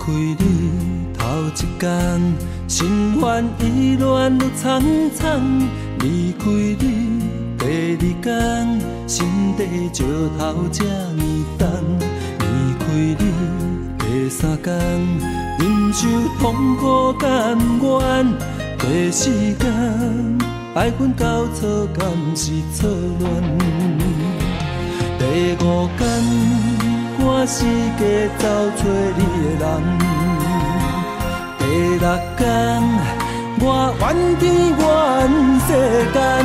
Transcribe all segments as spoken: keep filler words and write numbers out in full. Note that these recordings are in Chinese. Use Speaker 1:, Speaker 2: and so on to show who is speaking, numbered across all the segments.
Speaker 1: 开你头一天，心烦意乱愈苍苍；离开你第二天，心地石头这呢重；离开你第三天，忍受痛苦甘愿。第四天，爱恨交错，敢是错乱？第五天，我四界找找你的人。第六天，我怨天怨世间。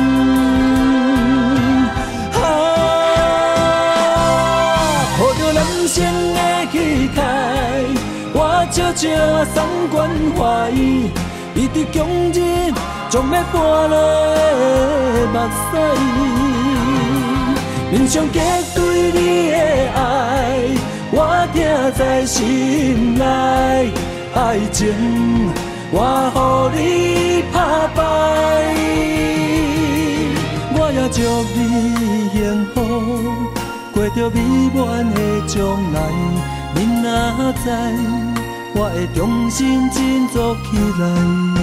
Speaker 1: 啊，抱着男生的气概，我悄悄送关怀伊，伊伫强日将要搬落的目屎。面上结对你的爱，我听在心内。爱情，我予你打败。我也祝你幸福，过着美满的将来。你若知，我会重新振作起来。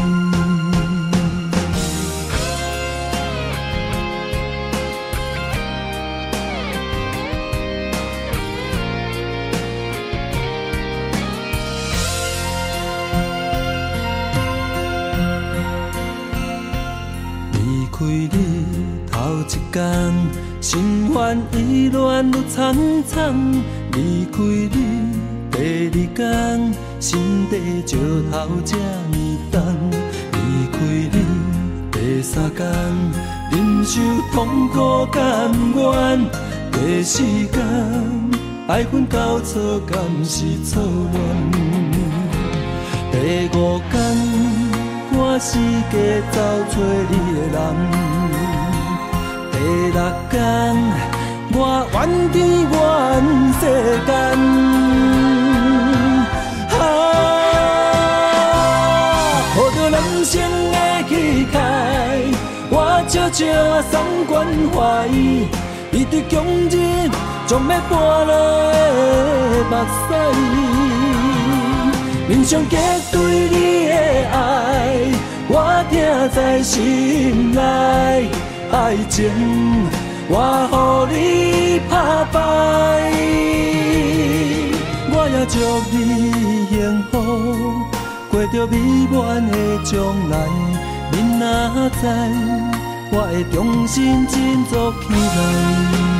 Speaker 1: 开你头一天，心烦意乱愈苍苍；离开你第二天，心地石头这呢重；离开你第三天，忍受痛苦甘愿；第四天，爱恨交错，敢是错乱？第五天。我四界找找你的人，第六天我怨天怨世间。啊，抱着男生的气概，我悄悄送关怀伊，伊伫强日将要搬落的目屎。面上结对你的爱，我听在心内。爱情，我予你打败。我也祝你幸福，过着美满的将来。你若知，我会重新振作起来。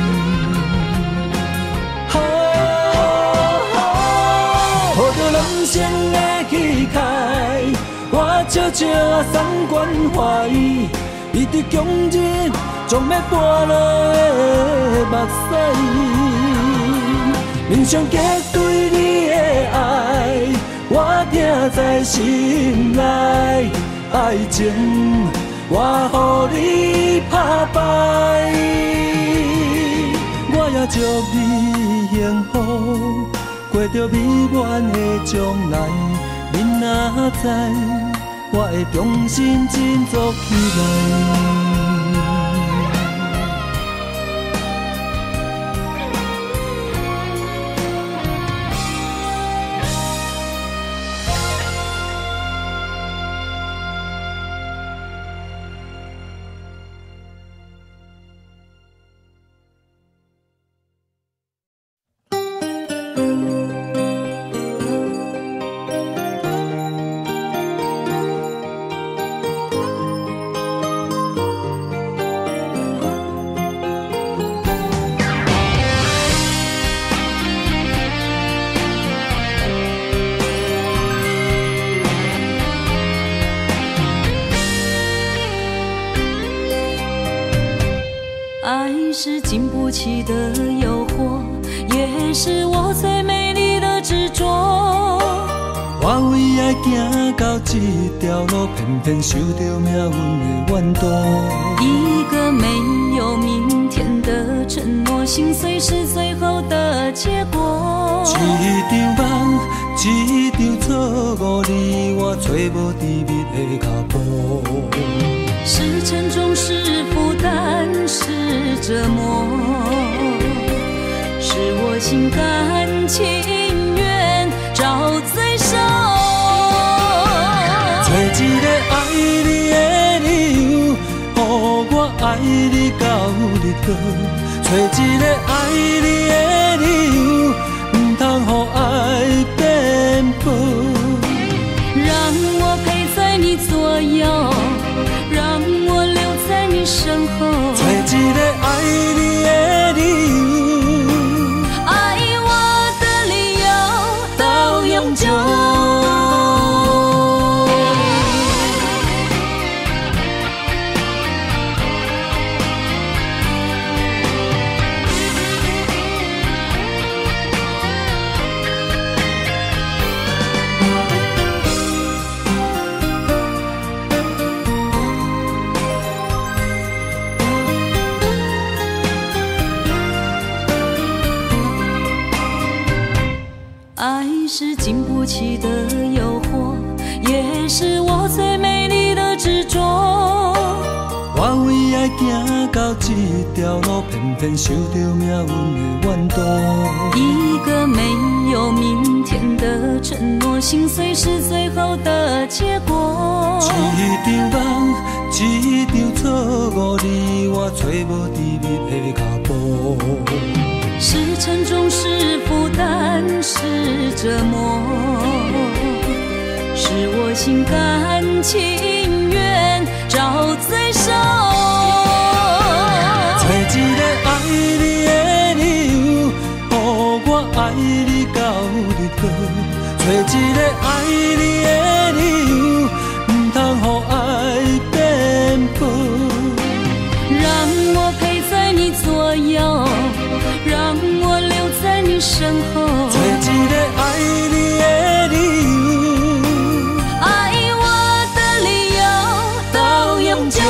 Speaker 1: 抱着男生的气概，我悄悄送关怀伊，伊伫强日将要搬落的目屎。面上结对你的爱，我听在心内。爱情，我予你打败。我也祝你幸福，过着美满的将来。你若知，我会重新振作起来。
Speaker 2: 爱是经不起的诱惑，也是我最美丽的执着。
Speaker 1: 我为爱行到这条路，偏偏受到命运的怨妒。
Speaker 2: 一个没有明天的承诺，心碎是最后的结果。
Speaker 1: 一场梦，一场错误，你我找无甜蜜的脚步。
Speaker 2: 是沉重，是负担，是折磨，是我心甘情愿。 找罪受。
Speaker 1: 找一个爱你的理由，予我爱你到日落。找一个爱你的理由，唔通予爱变薄。
Speaker 2: 让我陪在你左右，让我留在你身后。
Speaker 1: 找一个爱你的理由，
Speaker 2: 爱我的理由到永久。爱是经不起的诱惑，也是我最美丽的执着。
Speaker 1: 我为爱行到这条路，偏偏受到命运的怨妒。
Speaker 2: 一个没有明天的承诺，心碎是最后的结果。
Speaker 1: 一场梦，一场错误，你我找无甜蜜的脚步。
Speaker 2: 是沉重，是负担，是折磨，是我心甘情愿找罪受。
Speaker 1: 找一个爱你的理由，予我爱你到日落。找一个爱你的理由，唔通予爱变薄。
Speaker 2: 让我陪在你左右，让我留在你身后。
Speaker 1: 找一个爱你的理由，
Speaker 2: 爱我的理由到永久。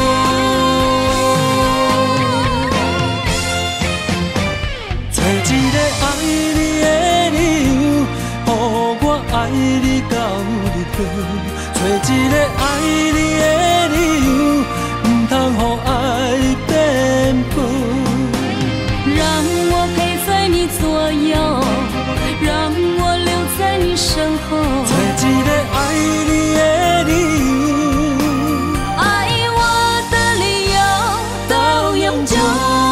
Speaker 1: 找一个爱你的理由，予我爱你到日落。找一个爱你的理由，唔通予爱变薄。
Speaker 2: 让我陪在你左右，让我留在你身后。
Speaker 1: 找一个爱你的理由，
Speaker 2: 爱我的理由到永久。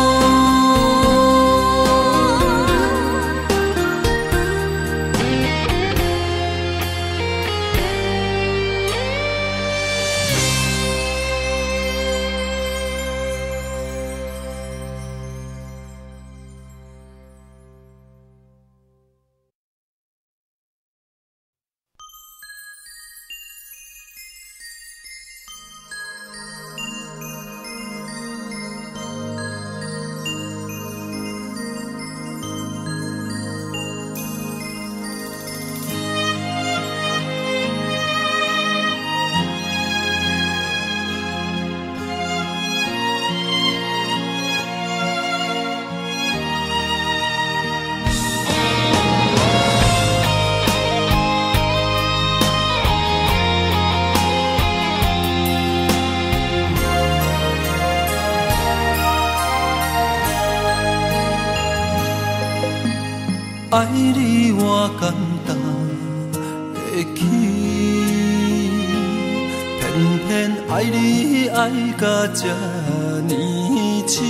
Speaker 1: 爱你我简单会起，偏偏爱你爱到这呢痴。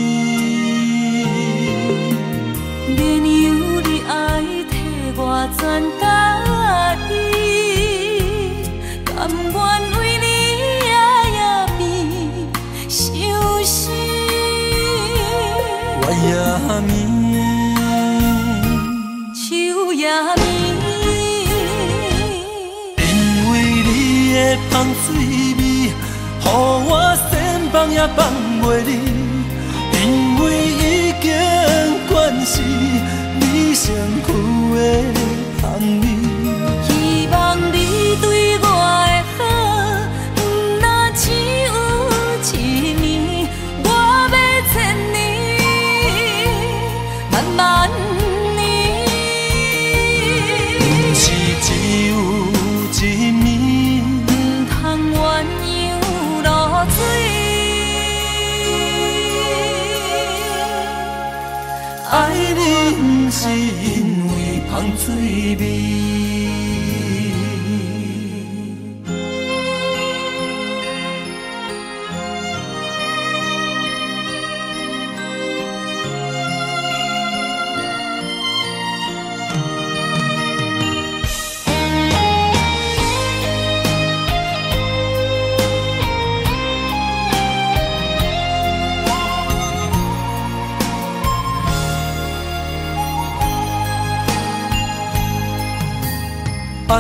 Speaker 2: 免由你爱替我全家己，甘愿为你夜夜变伤心。
Speaker 1: 我也眠。
Speaker 2: 夜眠，
Speaker 1: 因为你的香水味，予我先放也放袂离。因为已经惯是你身躯的香味，
Speaker 2: 希望你对我的好，不那只有一年，我要千年，慢慢。
Speaker 1: 只有一面，
Speaker 2: 唔通鸳鸯落水。
Speaker 1: 爱你不是因为香水味。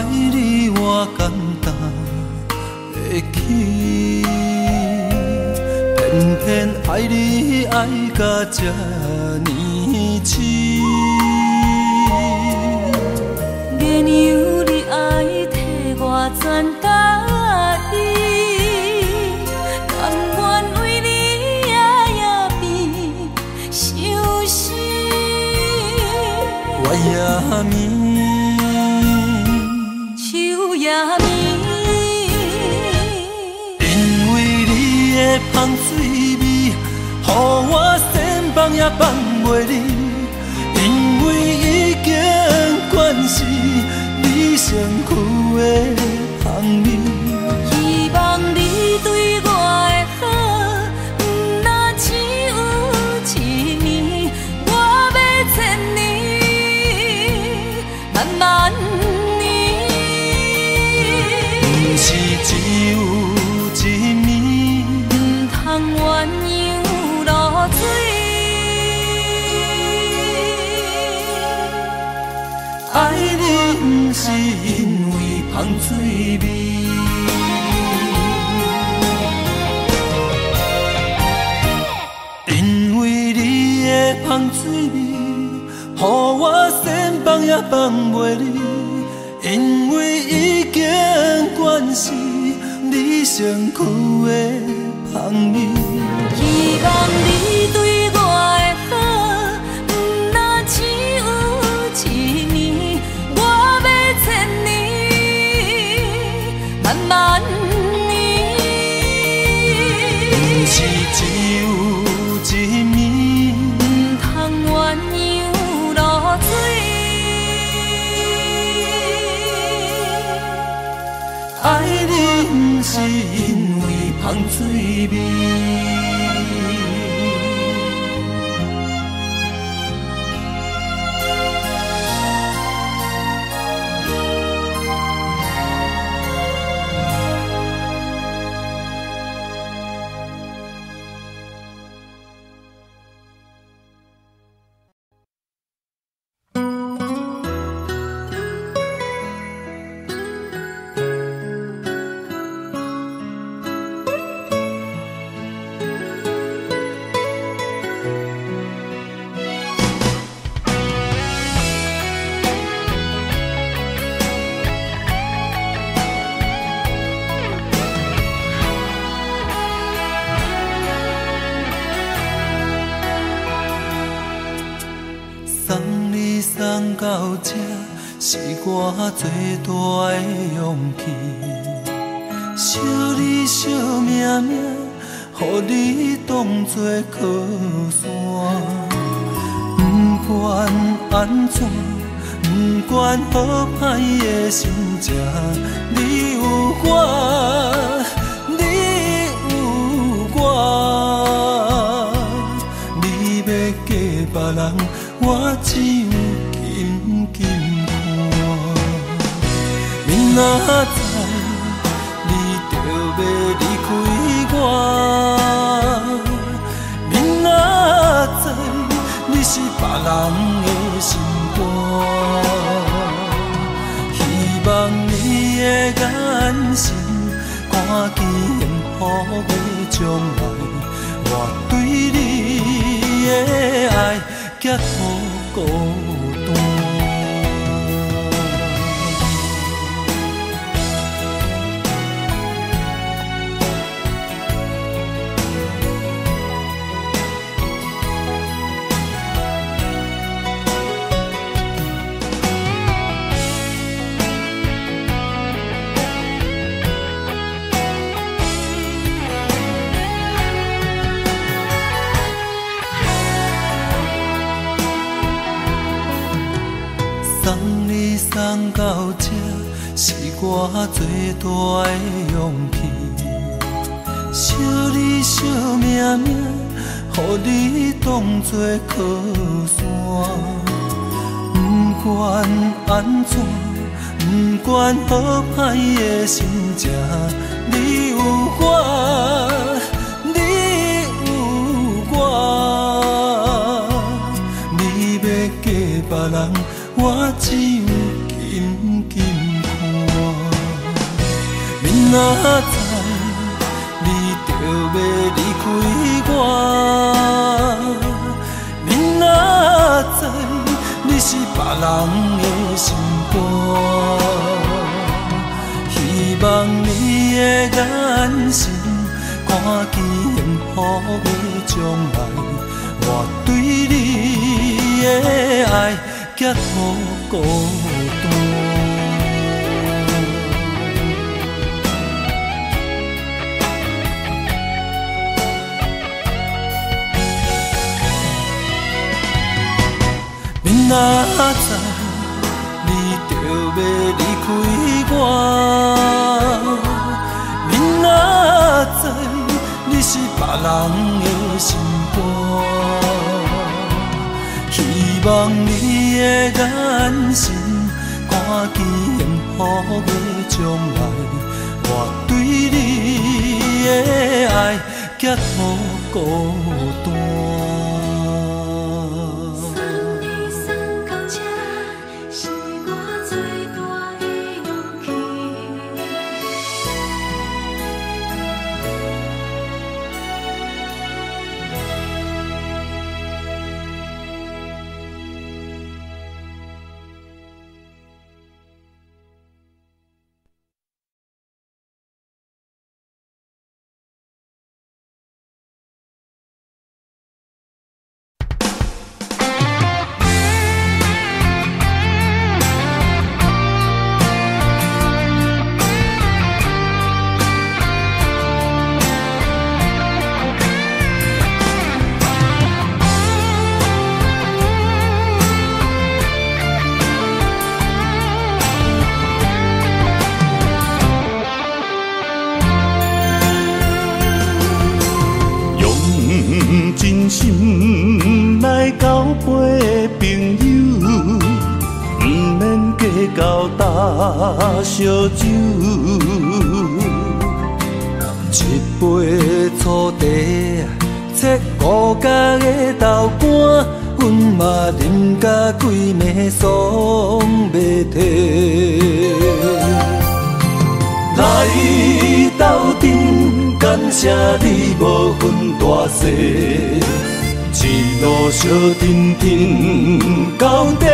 Speaker 1: 你我简单会起，偏偏爱你爱到这呢痴。
Speaker 2: 原由你爱替我全家己，甘愿为你夜夜变伤心。
Speaker 1: 我也眠，
Speaker 2: 手也眠，
Speaker 1: 因为你的香水味，予我身放也放袂离。因为已经惯是你身躯的香味，
Speaker 2: 希望你对我的好，不若只有一年，我要千年，慢慢年。
Speaker 1: 不是只有一年，
Speaker 2: 唔通鸳鸯落水。
Speaker 1: 爱你不是因为香水味，因为你的香水味，予我身放也放袂离。因为已经惯是你身躯的香味，
Speaker 2: 希望你对我的好，不若只有一年，我要千年，慢慢年。
Speaker 1: 不是只有一年，
Speaker 2: 唔通鸳鸯落水。
Speaker 1: 爱你不是因为香水味。送到这是我最大的勇气，惜你惜命命，予你当作靠山。不管安怎，不管好歹的心情，你有我，你有我，你要嫁别人，我只有紧紧看。明仔载你就要离开我，明仔载你是别人的心肝。希望你的眼神看见幸福的将来，我对你的爱结好孤单。送你送到这是我最大的勇气，惜你惜命命，予你当作靠山。不管安怎，不管好歹的心情，你有我，你有我，你要嫁别人，我只有紧紧看。 哪知你就要离开我？你哪知你是别人的心肝？希望你的眼神看见幸福的将来，我对你的爱结好孤单。你哪知你就要离开我？你哪知你是别人的心肝？希望你的眼神看见幸福的将来，我对你的爱结好孤单。真心来交陪朋友，不免计较大小酒。一杯醋茶，切五角的豆干，阮嘛啉甲规暝爽袂停。来斗阵，感谢你无分大小，一路相甜甜到底。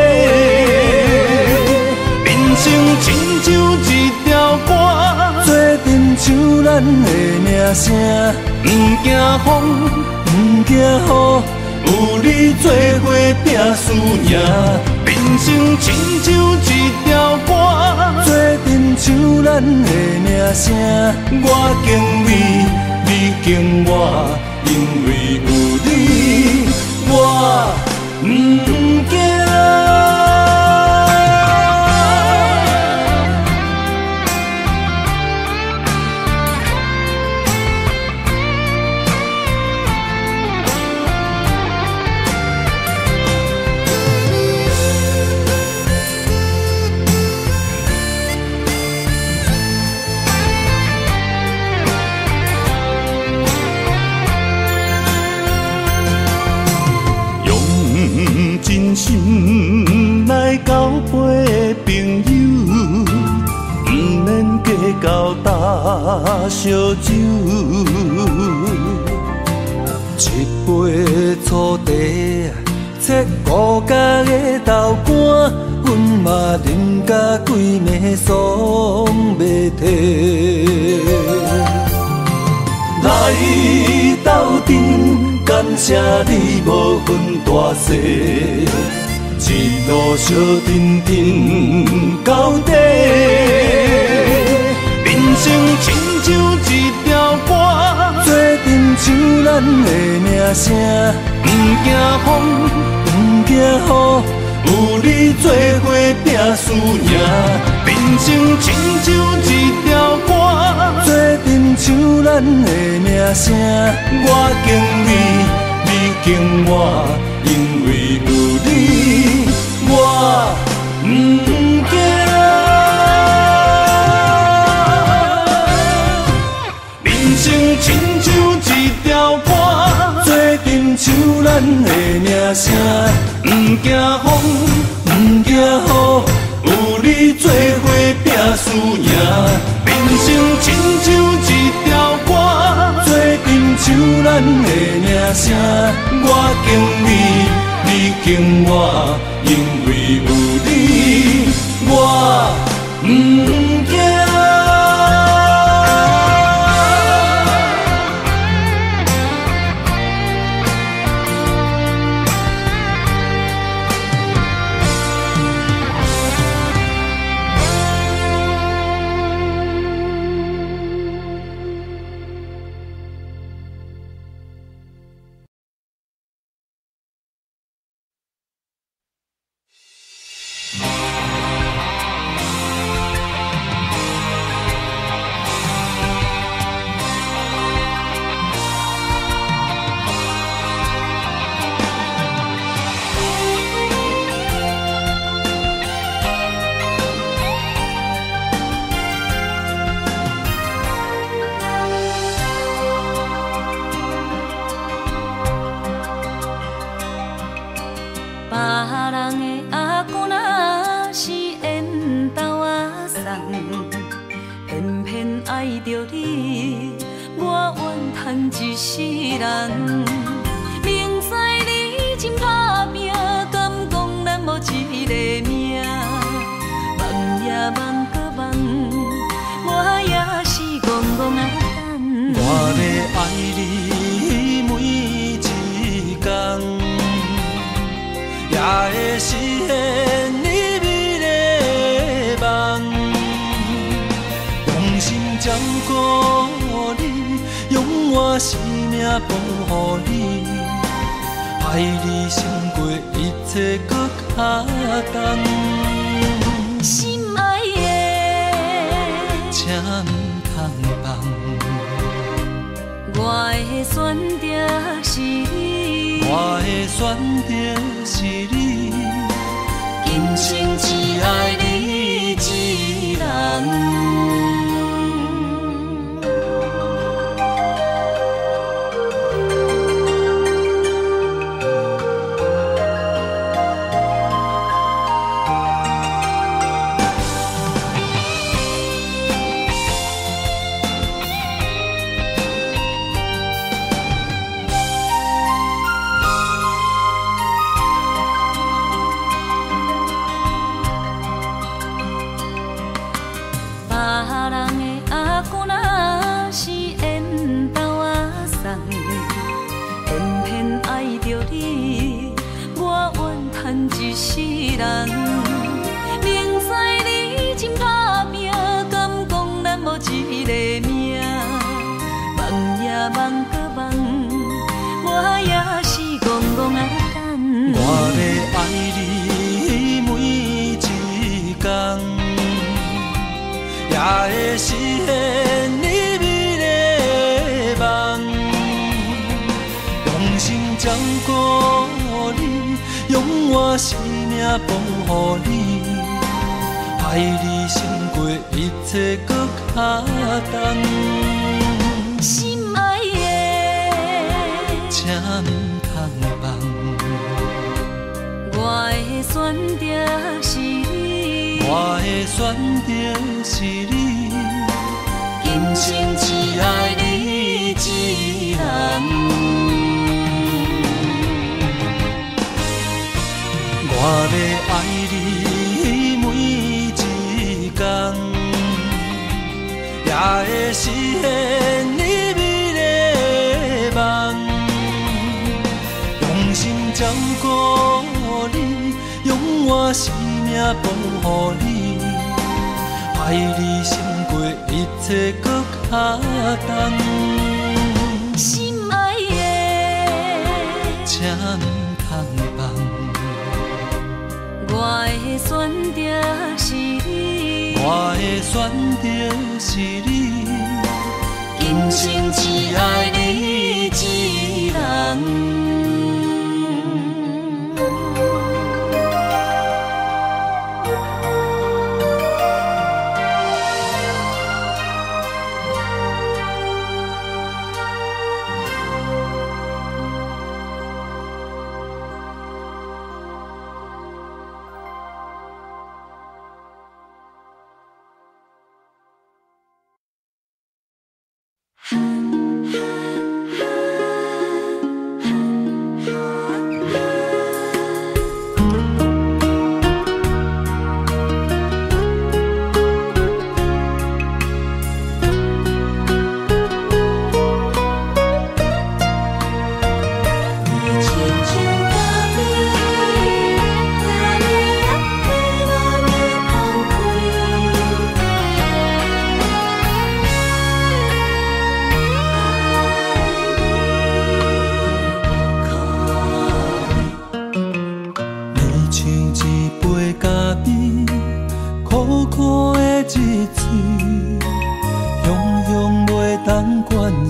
Speaker 1: 人生亲像一条歌，做阵像咱的名声，不惊风，不惊雨，有你做伙拼输赢。人生亲像一条歌，做阵像咱的名声，我敬你，你敬我，因为有你，我不惊。真心来交陪朋友，不免计较大小酒。一杯醋茶，切五角的豆干，阮嘛啉甲规暝爽袂停。来斗阵，感谢你无分大小，一路相甜甜到底。人生亲像一条歌，做阵像咱的名声，不惊风，不惊雨，有你做伙拼输赢。人生亲像一条歌，做阵像咱的名声，我敬你，你敬我，因为有你，我不惊。人生亲像一条歌，做阵像咱的名声，不惊风，不惊雨，有你做伙拼输赢。人生亲咱的名声，我敬你，你敬我，因为有你，我不惊。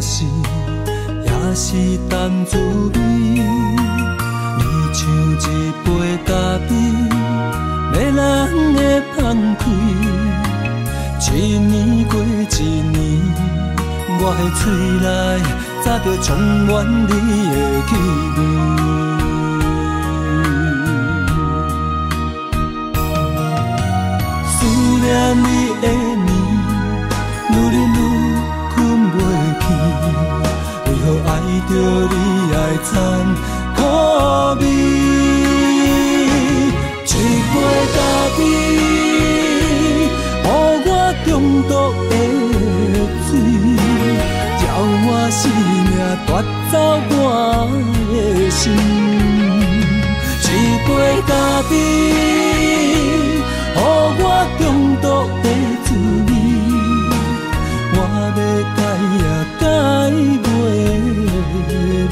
Speaker 1: 事，也是淡滋味。你像一杯咖啡，迷人的放开。一年过一年，我的嘴内早就充满你的气味。思念你的暝，愈忍愈困袂去。为何爱着你爱惨苦味？一杯咖啡，予我中毒的水，叫我生命夺走我的心。一杯咖啡，予我中毒的滋味，我要改也改袂你。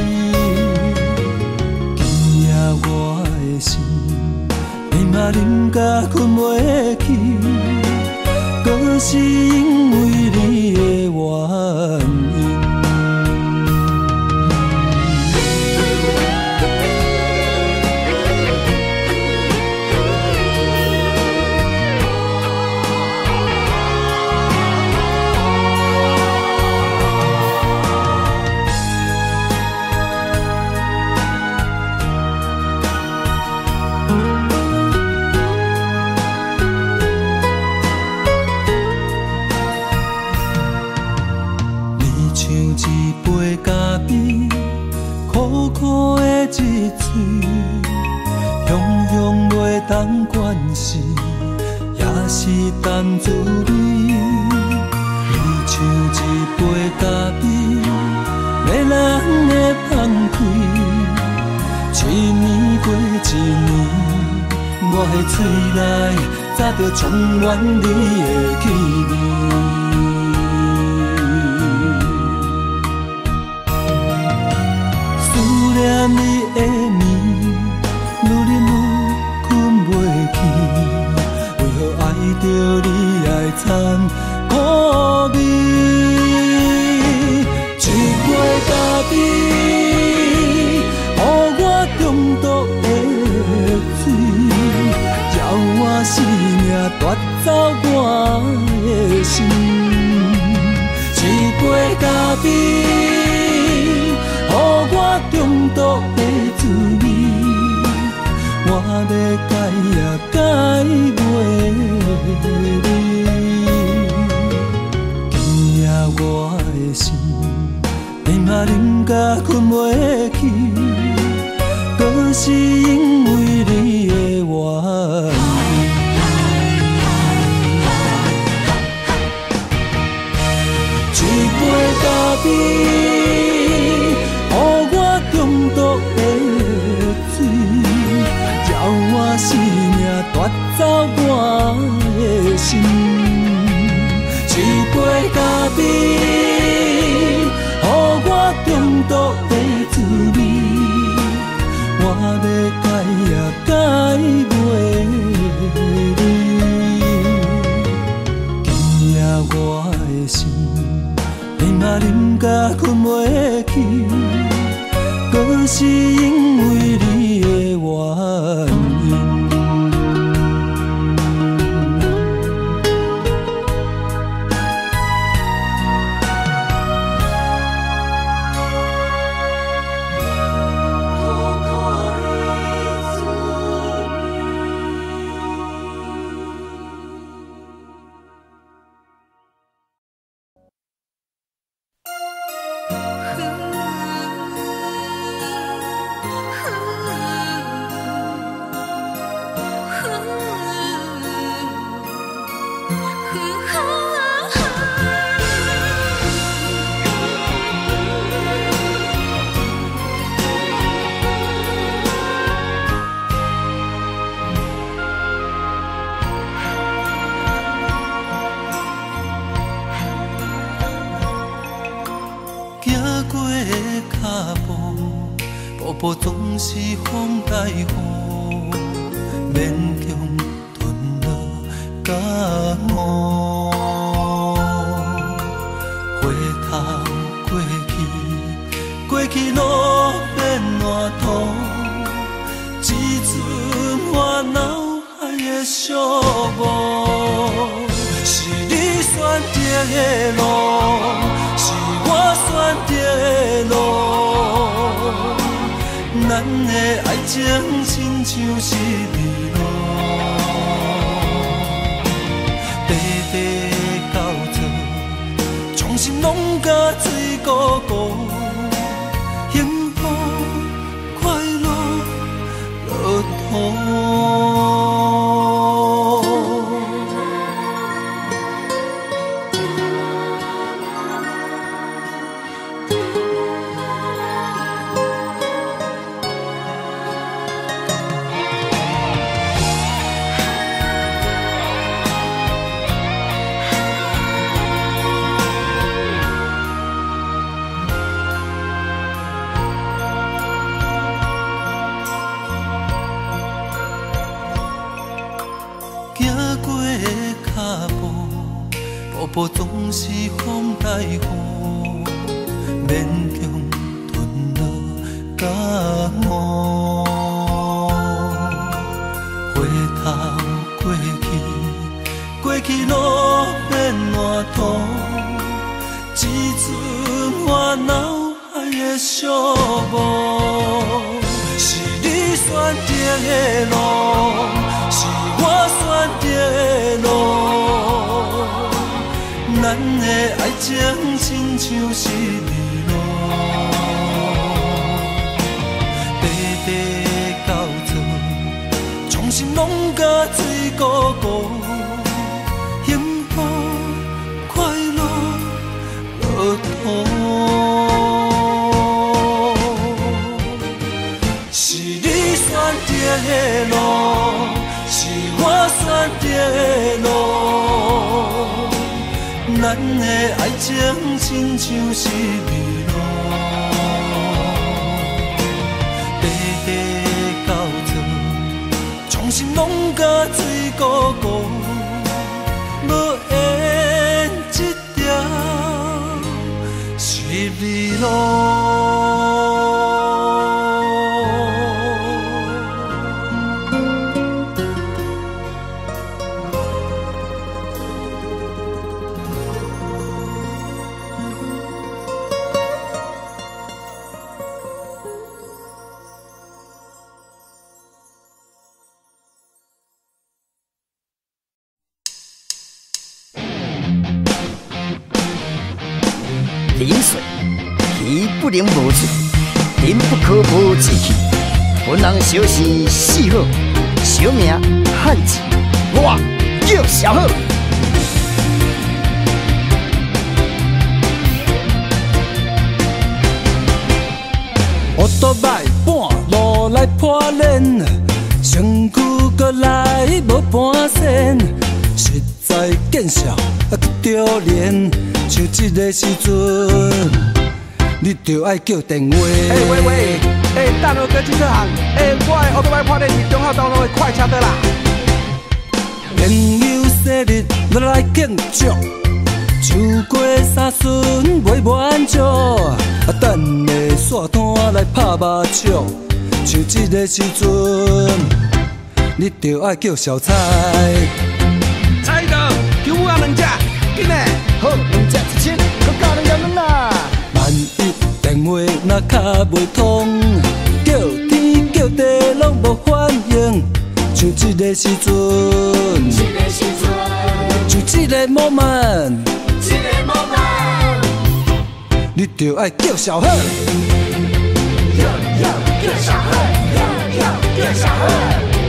Speaker 1: 今夜我的心，你嘛啉甲困袂去，搁是因为你的原因。当关系也是淡滋味，你像一杯咖啡，迷人的放开。一年过一年，我的嘴内早就充满你的气味。思念你的暝，愈忍愈着你爱惨苦味，一杯咖啡，予我中毒的水，叫我生命夺走我的心。一杯咖啡，予我中毒的滋味，我要改也改袂你。今夜我的心，你嘛啉甲困袂去，搁是因为你的原因。一杯咖啡，予我中毒的水，叫我生命夺走我的心。一杯咖啡，予我中毒的滋味，我要改也改袂你。今夜我的心，你嘛啉甲困袂去，搁是因为你的原因。步步总是风带雨，勉强吞落甲我。回头的路，是我选择的路。咱的爱情亲像是日落，短短交错，衷心拢甲水怩怩。幸福快乐落土。步总是风带雨，勉强吞落甲午。回头过去，过去路变烂土，只剩我脑海的寂寞。是你选择的路，是我选择的路。咱的爱情亲像是日落，短短交错，衷心拢甲水怩怩。幸福快乐落土，是你选择的路，是我选择的路。咱的爱情亲像是日落，短短交错，衷心拢甲水怩怩，无缘一条是日落。
Speaker 3: 饮水，气不能无水，人不可无志气。本人小是四好，小名汉子，我叫小好。
Speaker 1: 我倒摆半路来破练，身躯搁来无半仙，实在见笑啊丢脸。像这个时阵，你就爱叫电话。
Speaker 4: 哎喂喂，哎，大陆哥汽车行，哎，我的奥多麦破练是中孝东路的快车的啦。
Speaker 1: 朋友生日我来庆祝，酒过三巡袂满足，啊等下煞摊来拍麻将。像这个时阵，你就爱叫小菜。
Speaker 4: 菜刀，求我两只，紧嘞。
Speaker 3: 好，两只一千，搁加两两啦。
Speaker 1: 万一电话若卡袂通，叫天叫地拢无反应，像这个时阵，这个时阵，就这个 moment， 这个 moment， 你就爱叫小贺，叫叫叫小贺，叫叫叫小贺。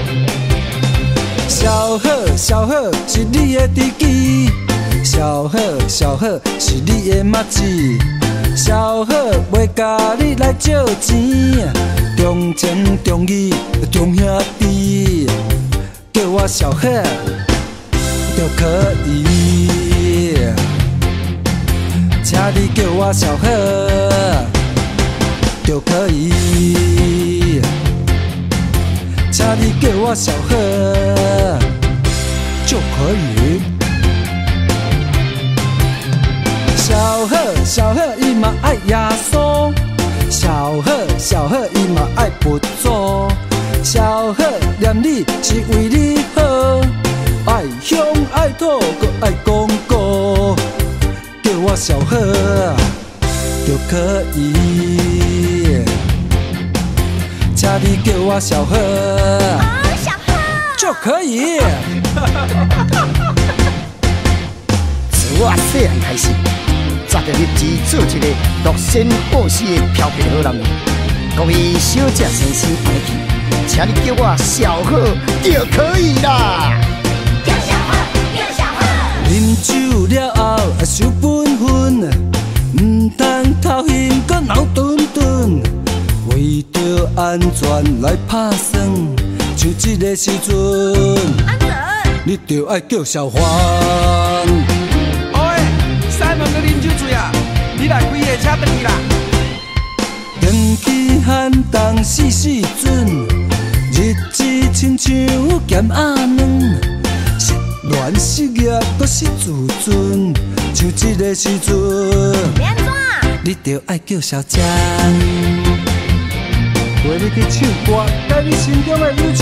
Speaker 1: 小贺，小贺是你的知己。小贺，小贺是你的麻子，小贺袂甲你来借钱，重情重义重兄弟，叫我小贺就可以，请你叫我小贺就可以，请你叫我小贺就可以。小贺，小贺伊嘛爱耶稣，小贺，小贺伊嘛爱佛祖，小贺念你是为你好，爱乡爱土搁爱公告， 可以，请你叫我小贺，
Speaker 2: 哦，小贺
Speaker 1: 就可以。
Speaker 3: 自我细汉开始，早就立志做一个乐仙好死的漂皮好男人。各位小姐先生爱去，请你叫我小贺就可以啦。
Speaker 2: 叫小贺，叫小贺。
Speaker 1: 饮酒了后要守本分，唔通偷闲搁闹顿顿，为着安全来拍算。像这个时阵，
Speaker 2: 安怎？
Speaker 1: 你着爱叫小黄。
Speaker 4: 喂，西门搁啉酒醉啊！你来开个车转去啦。
Speaker 1: 天气寒冬四四准，日子亲像咸鸭卵，失恋失业搁失自尊，像这个时阵，
Speaker 2: 要安怎？
Speaker 1: 你着爱叫小江，陪你去唱歌，甲你心中的忧愁。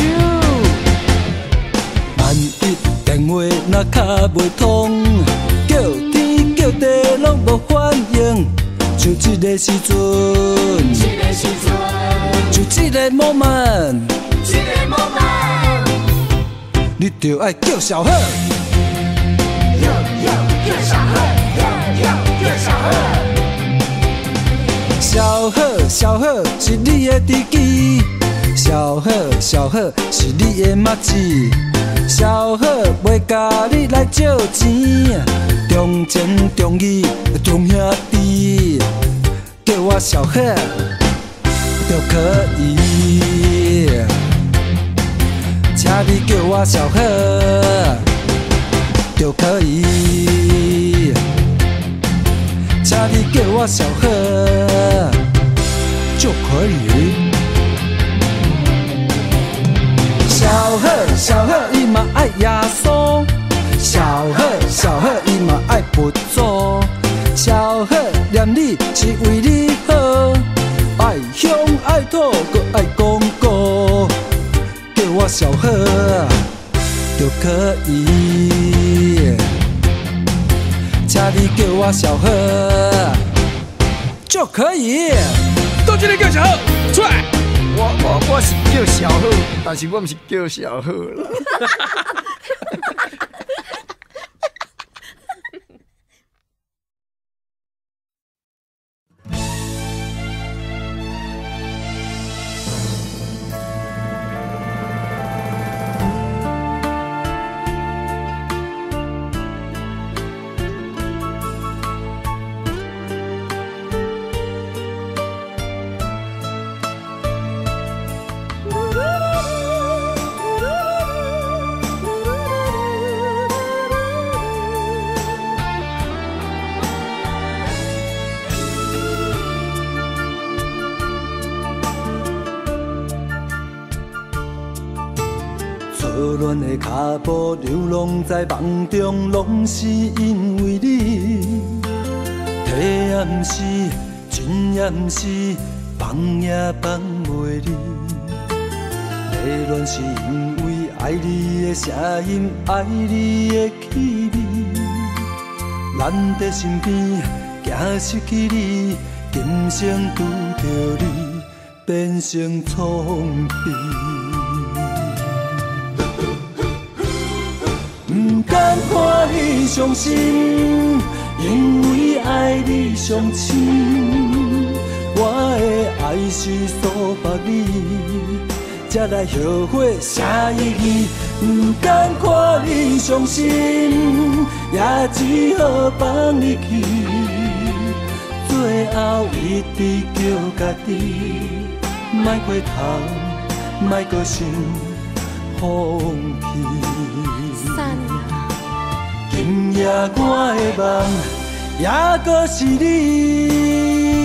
Speaker 1: 万一电话若卡袂通，叫天叫地拢无反应。像这个时阵，
Speaker 2: 这个时阵，
Speaker 1: 就这个 moment，
Speaker 2: 这个 moment，
Speaker 1: 你着爱叫小贺，
Speaker 2: 哟哟，叫小贺，哟哟，叫小贺。
Speaker 1: 小贺小贺是你的知己，小贺小贺是你的马子，小贺袂甲你来借钱，重情重义重兄弟。叫我小贺就可以，请你叫我小贺就可以，请你叫我小贺就可以。小贺小贺伊嘛爱耶稣，小贺小贺伊嘛爱佛祖。小贺念你是为你好，爱乡爱土搁爱公告，叫我小贺就可以，请你叫我小贺就可以。
Speaker 4: 都今天叫小贺出来。
Speaker 3: 我我我是叫小贺，但是我不是叫小贺啦。
Speaker 1: 错乱的脚步流浪在梦中，拢是因为你。黑暗时，真也不是，放也放袂离。迷乱是因为爱你的声音，爱你的气味。咱在身边，惊失去你，今生拄着你，变成苍白。不敢看你伤心，因为爱你伤深。我的爱是诉别你，才来后悔啥意义？不敢看你伤心，也只好放你去。最后一直叫家己，莫回头，莫搁想放弃。今夜我的梦，也搁是你。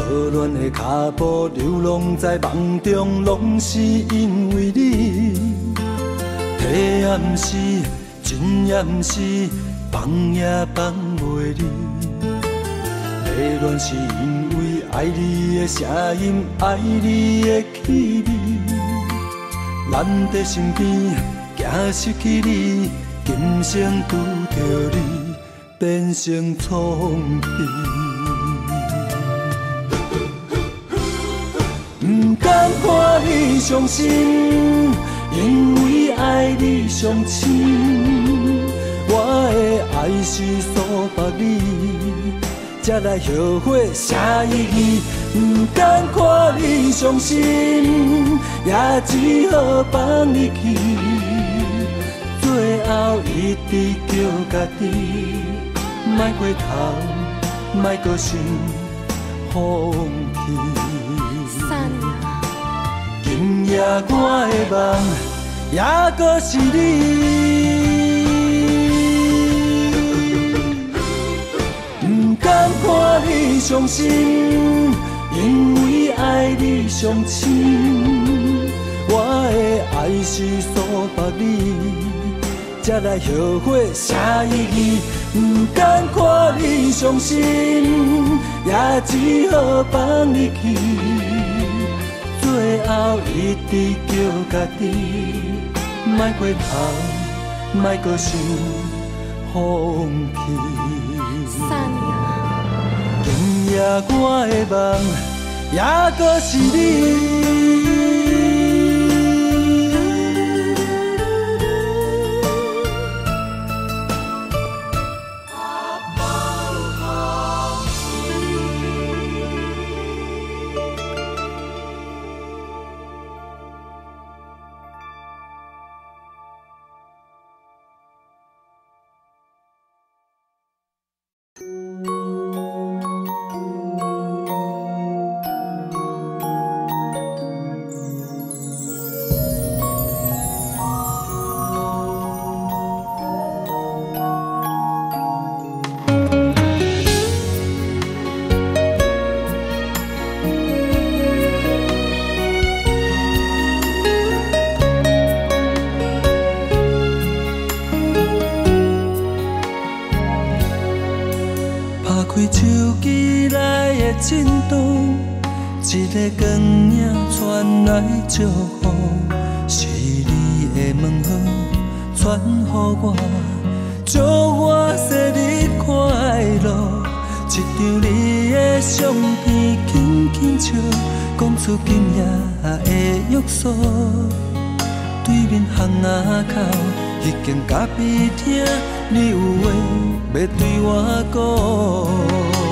Speaker 1: 无恋的脚步流浪在梦中，拢是因为你。黑暗是，真也毋是，放也放袂离。迷恋是因为爱你的声音，爱你的气味。咱在身边，惊失去你，今生拄着你，变成苍皮。不敢看你伤心，因为爱你伤深。我的爱是诉别你，才来后悔啥意义？不敢看你伤心，也只好放你去。最后一直叫家己，莫回头，莫搁想放弃。今夜我的梦，也搁是你。不敢看你伤心，因为爱你伤深。我的爱是诉别你，才来后悔啥意义？不敢看你伤心，也只好放你去。最后一直叫家己，莫回头，莫搁想放弃。今夜我的梦，也搁是你。震动，一个光影传来祝福，是你的问候传予我，祝我生日快乐。一张你的相片轻轻笑，讲出今夜的约束。对面巷仔口，迄间咖啡厅，你有话要对我讲。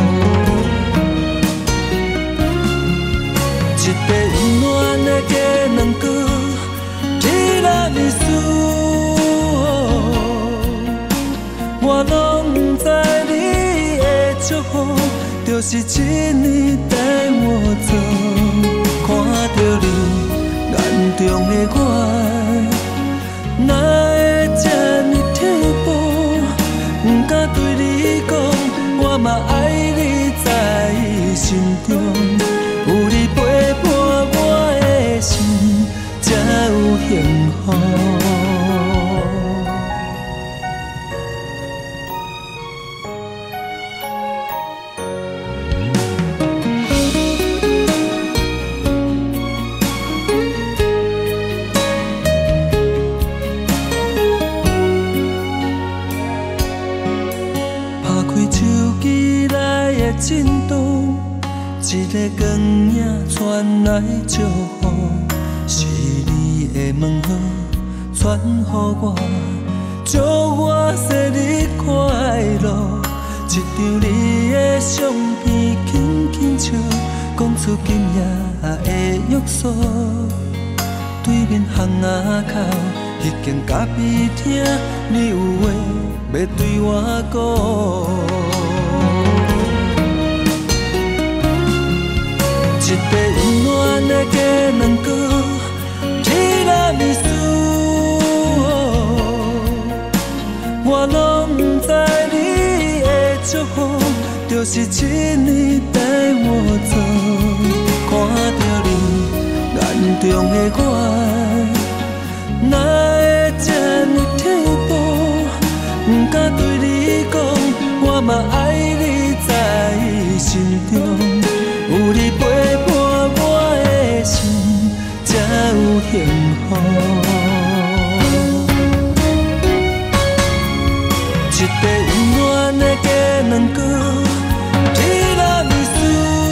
Speaker 1: 一个温暖的加两句，提拉米苏，我拢知你的祝福，就是一年带我走。看着你眼中的我，哪会这么退步？不敢对你讲，我嘛爱你在心中。有你陪伴我的心，才有幸福。拍开手机来的震动。一个光影传来祝福，是你的问候传予我，祝我生日快乐。一张你的相片轻轻笑，讲出今夜的约束。对面巷仔口，迄间咖啡厅，你有话要对我讲。一个温暖的加两句，提拉米苏，我拢知你的祝福， 就是一年带我走。看着你眼中的我，哪会这么退步？不敢对你讲，我嘛爱你在心中。有你陪伴我的心，才有幸福。一块温暖的鸡卵糕，提拉米苏，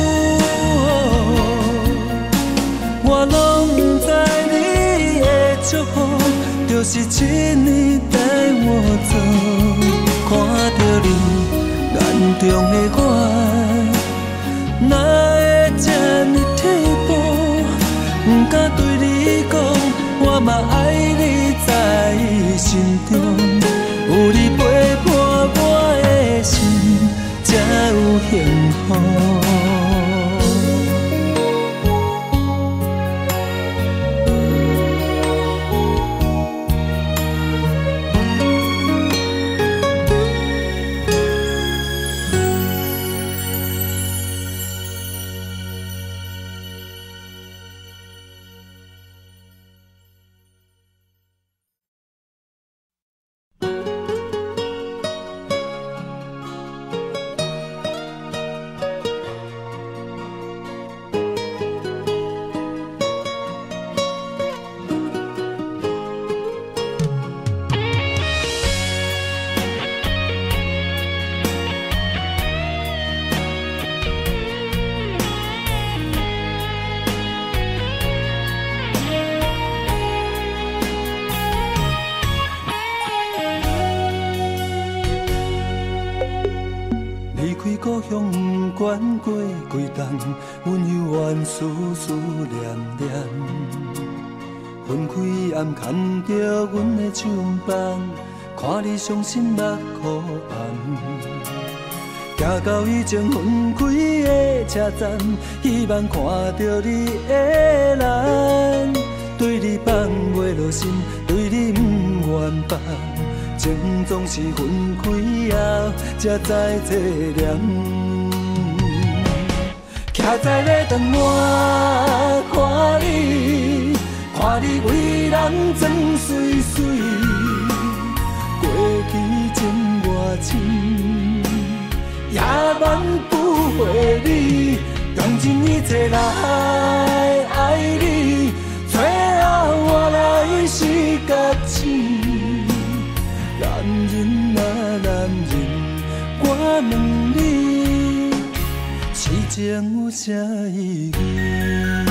Speaker 1: 我拢不知你的祝福，就是一年带我走。看着你眼中的我，哪会这么退步？不敢对你讲，我嘛爱你在心中。有你陪伴我的心，才有幸福。故乡远过几冬，阮犹原思思念念。分开暗牵着阮的手棒，看你伤心目哭红。行到已经分开的车站，希望看到你的人，对你放袂落心，对你不愿放。情总是分开后，才知凄凉。徛在咧等我，看你，看你为人装水水。过去情偌深，也万不回你，用尽一切来爱你，最后我来是觉醒。男人啊男人，我问你，痴情有啥意义？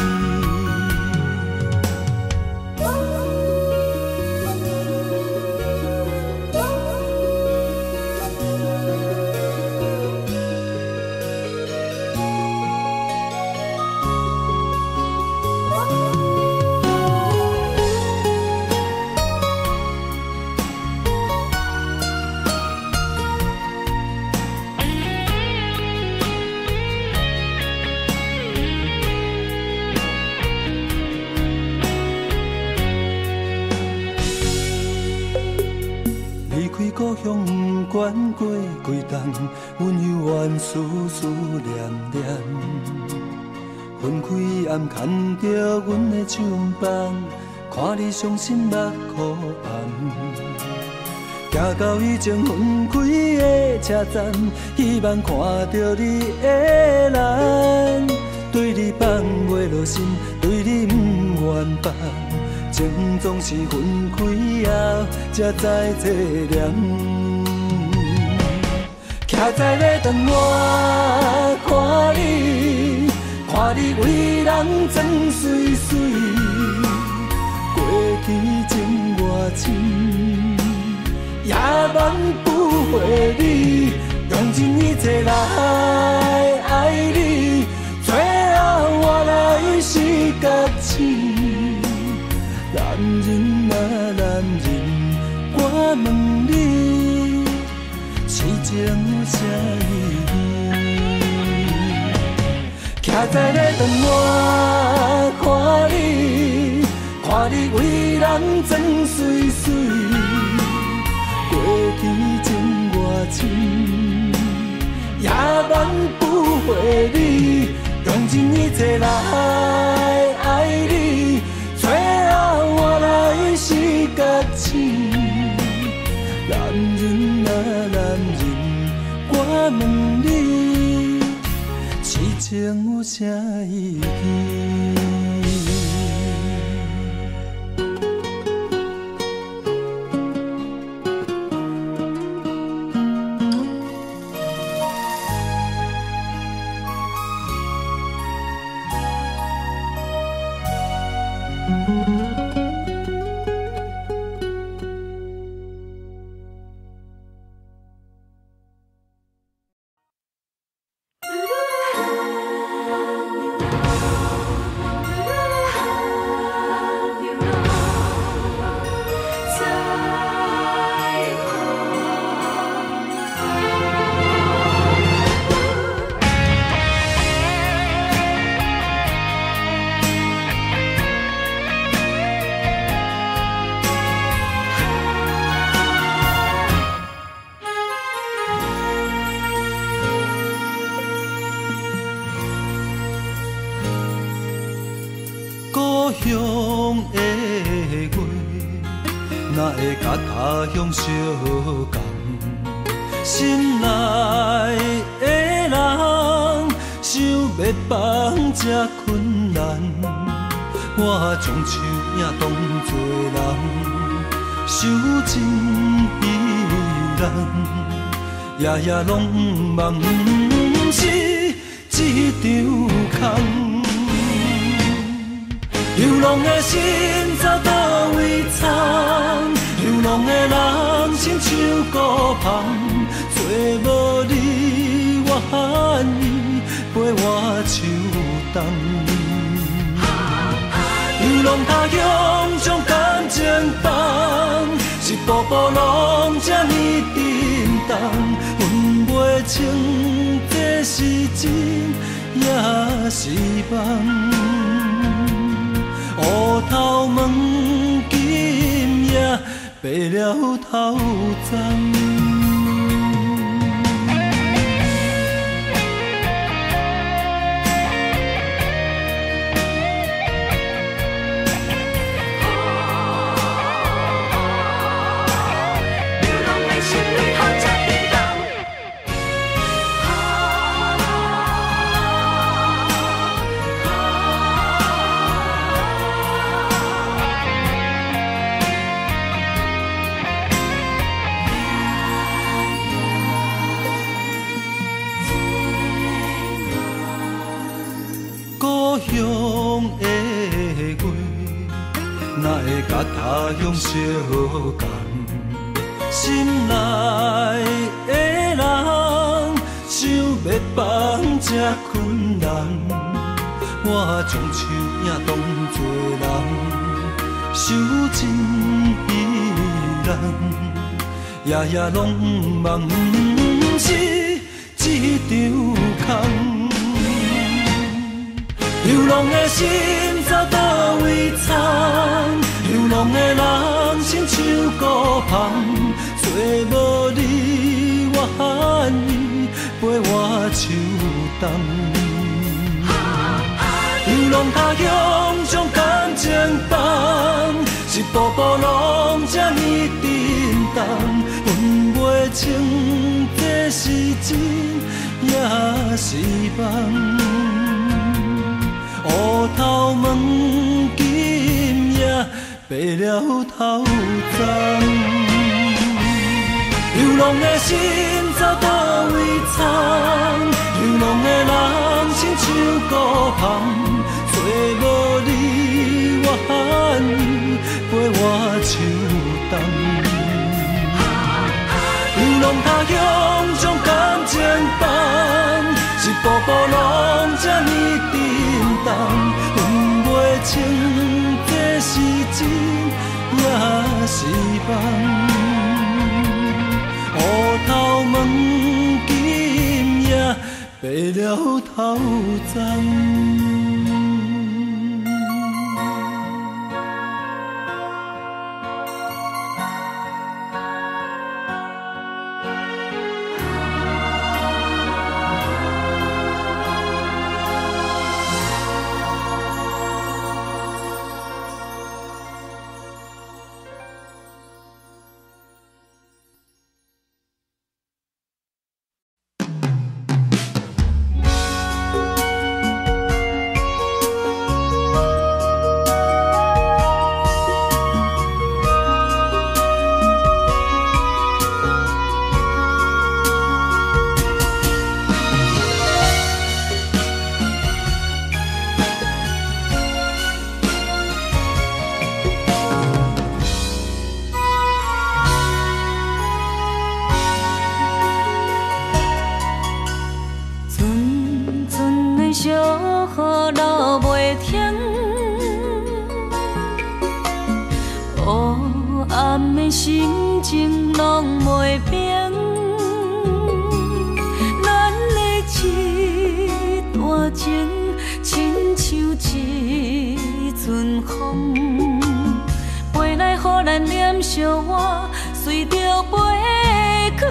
Speaker 1: 故乡远过几冬，阮犹原思思念念。分开暗牵着阮的手棒，看你伤心目哭红。行到已经分开的车站，希望看到你的人，对你放袂落心，对你不愿放。情总是分开后，才知凄凉。徛在咧等我，看你，看你为人装水水。过去情偌深，也万不回你，用尽一切来爱你，最后我来是觉醒。男人啊男人，我问你，痴情有啥意义？徛在咧等我，看你，看你为人装水水。过去情偌深，也万你，用尽一切来爱你。最后我来是觉醒，男人啊男人，我问你，痴情有啥意义？乡相共，心内的人想要放这困难，我将手影当作人，受尽悲难，夜夜拢梦不是一场空。流浪的心走倒位藏？流浪的人亲像孤芳，找无你，我喊伊陪我手动。流浪他乡将感情放，一步步拢这呢沉重。阮袂清这是真也是梦。乌头毛今夜白了头鬃。甲他乡相共，心内的人想要放这困难，我将手影当作人，受尽悲难，夜夜拢梦不是一场空。流浪的心走倒位藏？流浪的人亲像孤芳，找无你，我喊伊陪我手动。流浪他乡将感情放，一步步拢这呢沉重。阮袂清这是真也是梦。乌头毛今夜白了头鬃，流浪的心走倒位藏？流浪的人亲像孤芳，找无你，我喊伊陪我手动。流浪他乡将感情放，一步步拢这呢沉重。阮袂清这是真也是梦。乌头毛今夜白了头鬃。
Speaker 2: 的心情拢袂变，咱的一段情，亲像一阵风，飞来予咱念相偎，随着飞开。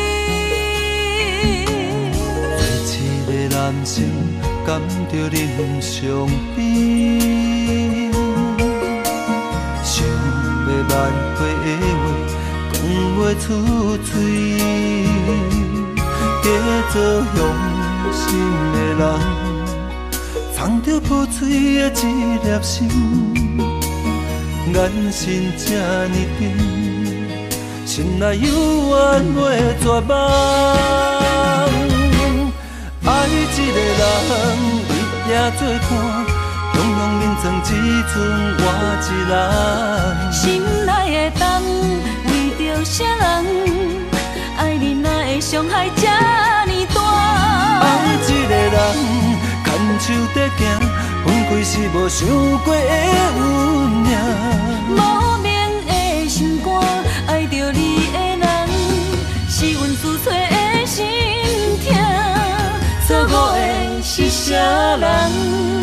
Speaker 1: 做一个男性，感到人伤悲。想要挽回的话，讲袂出嘴。假做用心的人，藏着破碎的一粒心，眼神这呢重，心内犹原袂绝望。爱一个人，日夜做伴，中央眠床只剩我一人。
Speaker 2: 心内的痛，为着啥人？爱你哪会伤害这呢大？
Speaker 1: 爱一个人，牵手在行，分开是无想过的温暖。
Speaker 2: 无名的心肝，爱着你的人，是阮自找的心痛。错误的是啥人？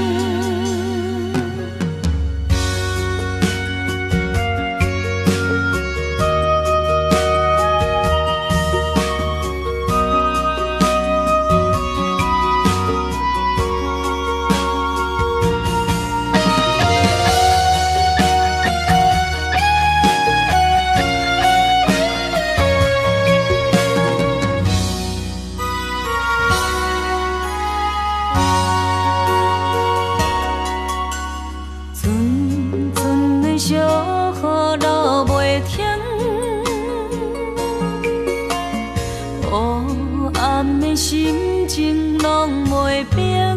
Speaker 2: 心情拢袂变，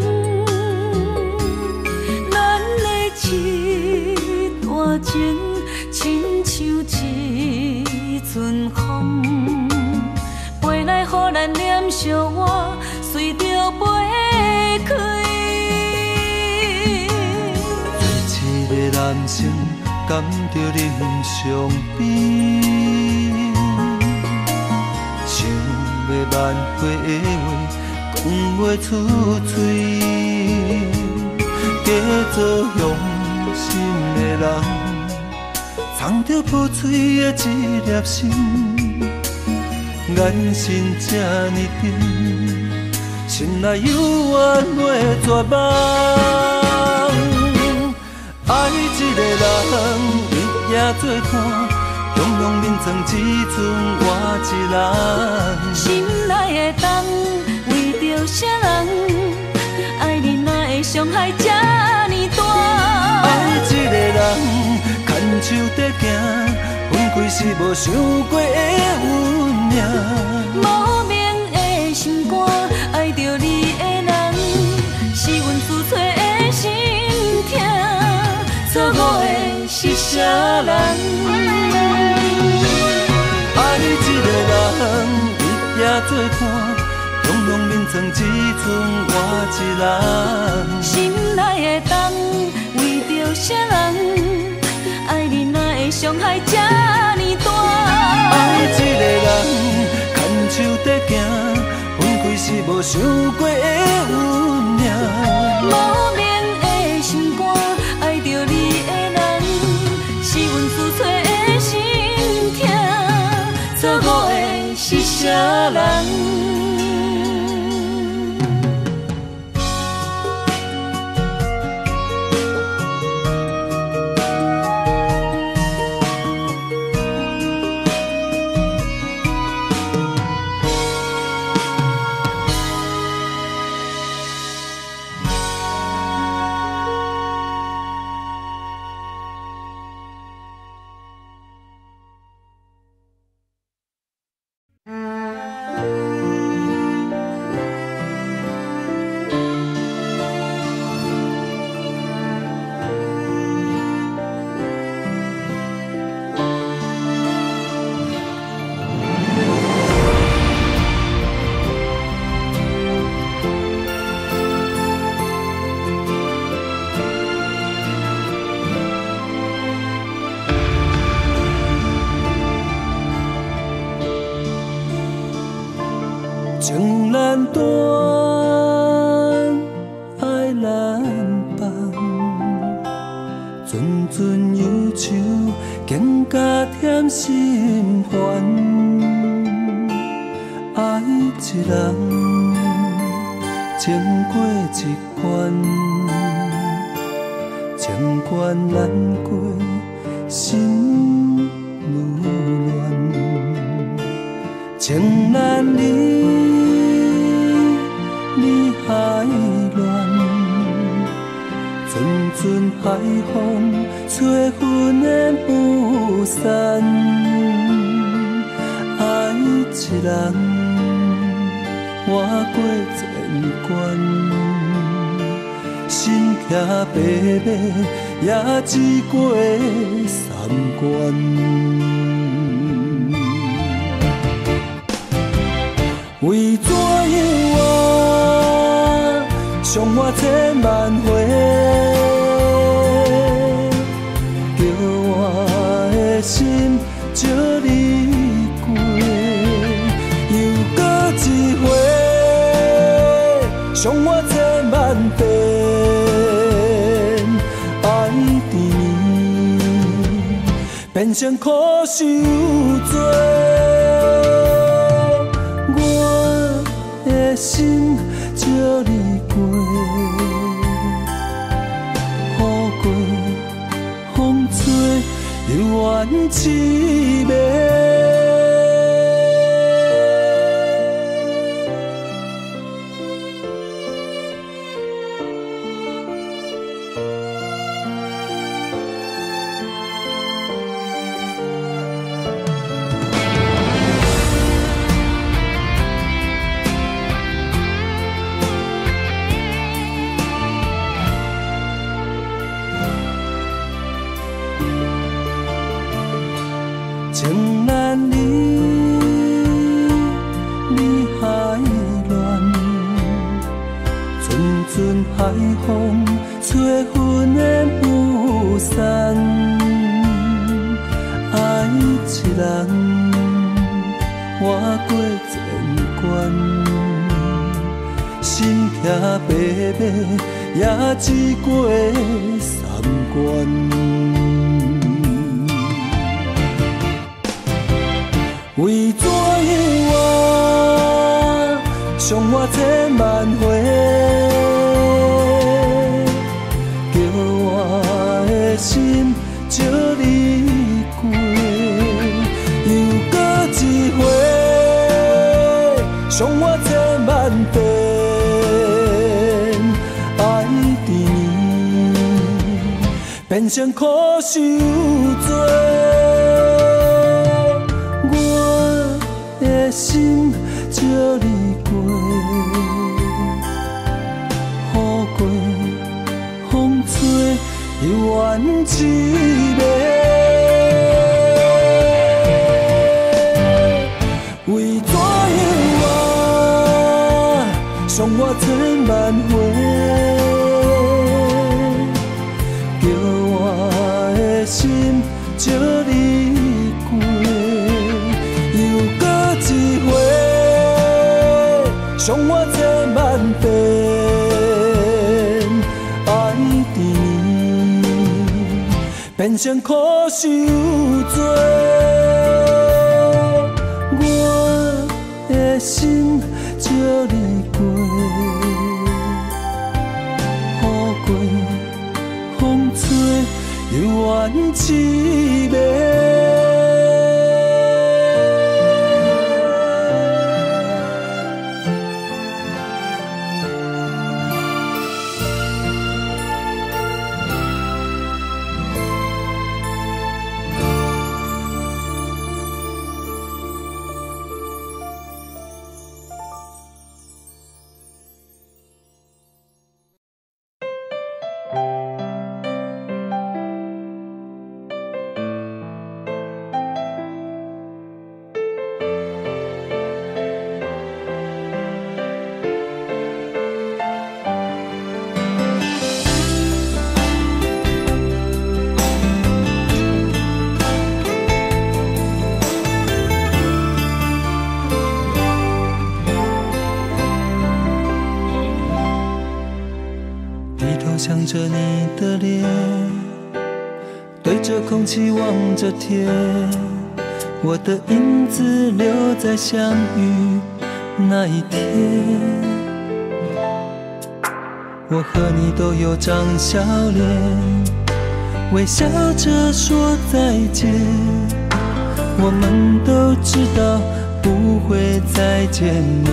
Speaker 2: 咱的一段情，亲像一阵风，飞来予咱念相偎，随着飞开。
Speaker 1: 做一个男性，感到人伤悲。要挽回的话，讲袂出嘴。假做用心的人，藏着破碎的一粒心，眼神这呢重，心内犹原袂绝望。爱一个人，日夜做伴。中央眠床只剩我一人，
Speaker 2: 心内的痛，为着啥人？爱你哪会伤害这呢大？
Speaker 1: 爱一个人，牵手在行，分开是无想过的温暖。
Speaker 2: 无名的心肝，爱着你的人，是阮自找的心痛。错误的是啥人？
Speaker 1: 爱一个人，日夜做伴，中央眠床只剩我一人。
Speaker 2: 心内的痛，为着啥人？爱你哪会伤害这呢大？
Speaker 1: 爱一个人，牵手在行，分开是无想过的温暖。
Speaker 2: 无名的心肝，爱着你的人，是阮自找的心痛。错误的是啥人？
Speaker 1: 情难断，爱难放，阵阵忧愁，更加添心烦。爱一人，情过一关，情关难过，心愈乱。情难离，离海乱，阵阵海风吹恨的不散。爱一人，我过千关，心骑白马，也只过三关。为怎样啊，伤我千万回，叫我的心借你过，又搁一回，伤我千万遍，爱甜蜜，变成苦受罪。心借你过，雨过风吹，犹原凄美。情难离，离海乱，阵阵海风吹恨的不散。爱一人，我过千关，心骑白马，也只过三关。为怎样啊，伤我千万回，叫我的心借你过，又搁一回，伤我千万遍，爱甜蜜，变成苦受罪。心借你过，雨过风吹，犹原凄美。为怎样啊，伤我千万回，叫我的心借你过。一回，伤我千万遍，爱甜蜜，变成苦受罪。我的心借你过，雨过风吹，犹原凄美。 想着你的脸，对着空气望着天，我的影子留在相遇那一天。我和你都有张笑脸，微笑着说再见，我们都知道不会再见面。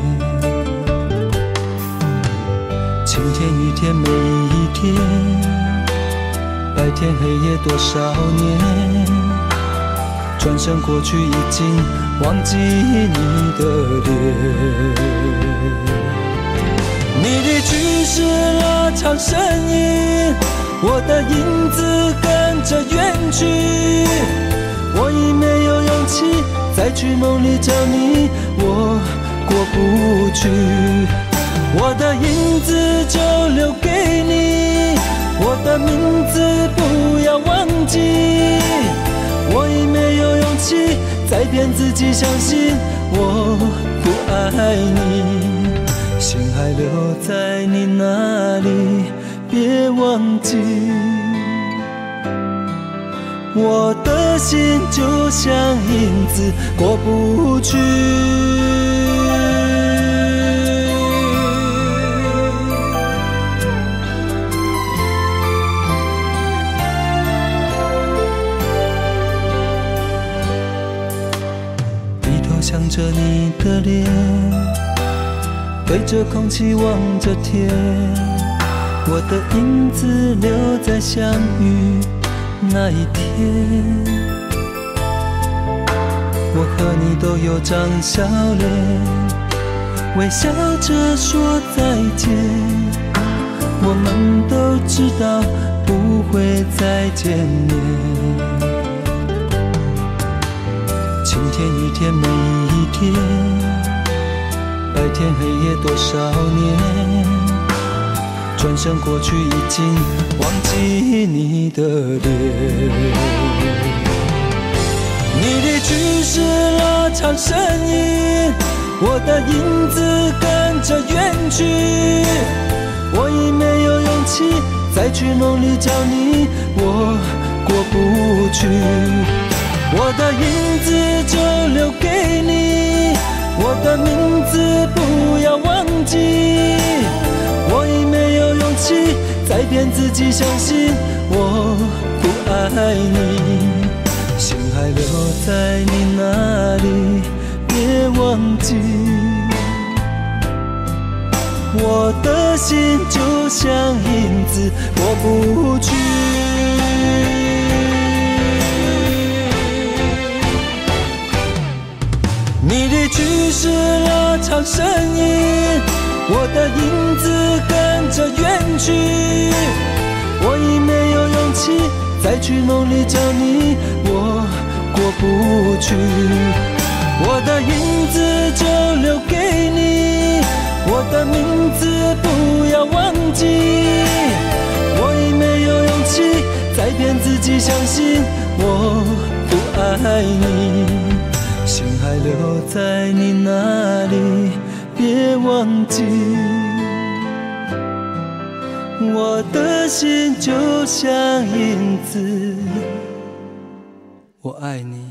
Speaker 1: 晴天雨天每一天，白天黑夜多少年，转身过去已经忘记你的脸。你离去时拉长身影，我的影子跟着远去，我已没有勇气再去梦里找你，我过不去。我的影子就留给你，我的名字不要忘记，我已没有勇气再骗自己相信我不爱你，心还留在你那里，别忘记。我的心就像影子过不去。低头想着你的脸，对着空气望着天，我的影子留在相遇那一天。我和你都有张笑脸，微笑着说再见，我们都知道不会再见面。晴天雨天每一天，白天黑夜多少年，转身过去已经忘记你的脸。你离去时拉长身影，我的影子跟着远去，我已没有勇气再去梦里找你，我过不去。我的影子就留给你，我的名字不要忘记，我已没有勇气再骗自己相信我不爱你，心还留在你那里，别忘记。我的心就像影子过不去。你离去时拉长身影，我的影子跟着远去，我已没有勇气再去梦里找你，我过不去。我的影子就留给你，我的名字不要忘记，我已没有勇气再骗自己相信我不爱你，心还留在你那里，别忘记。我的心就像影子，我爱你。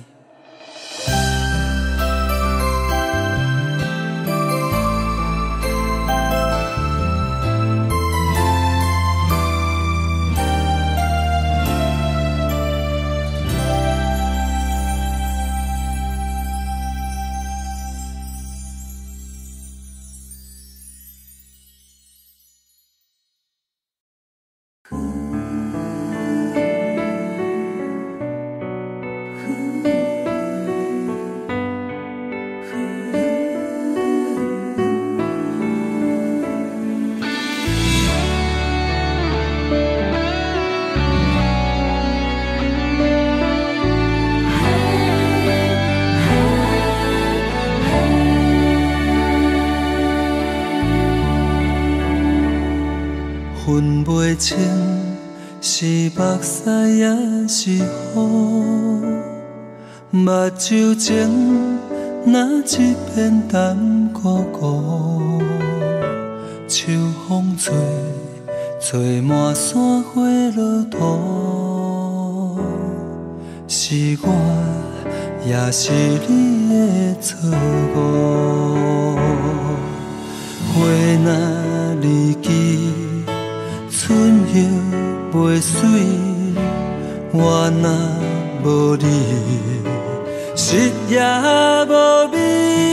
Speaker 1: 分袂清是目屎也是雨，目睭前若一片淡孤孤，秋风吹， 找满山花落土，是我也是你的错误。花若离枝，春叶袂水，我若无你，实也无味。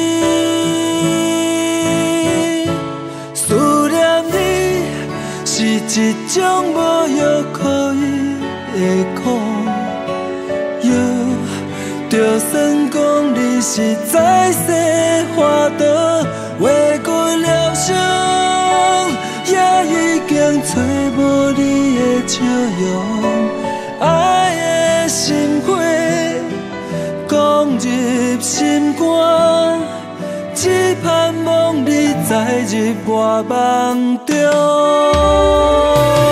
Speaker 1: 思念你是一种无药可医的苦，药就算讲你是再生花朵，画过疗伤，也已经找无你的笑容。爱的心花放入心肝，只盼望你再入我梦中。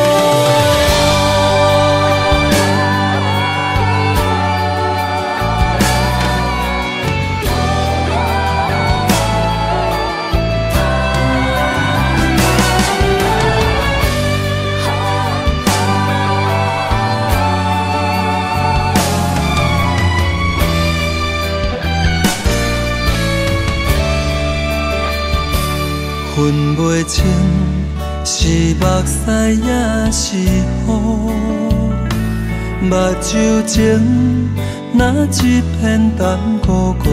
Speaker 1: 分袂清是目屎也是雨，目睭前哪一片淡糊糊，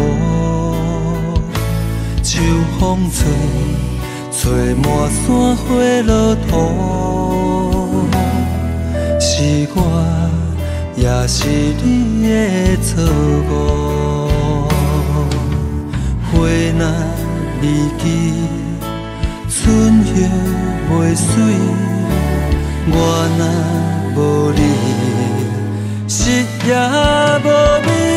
Speaker 1: 秋风吹，吹满山花落土，是我也是你的错误。花若离枝，春叶袂水，我若无你，实也无味。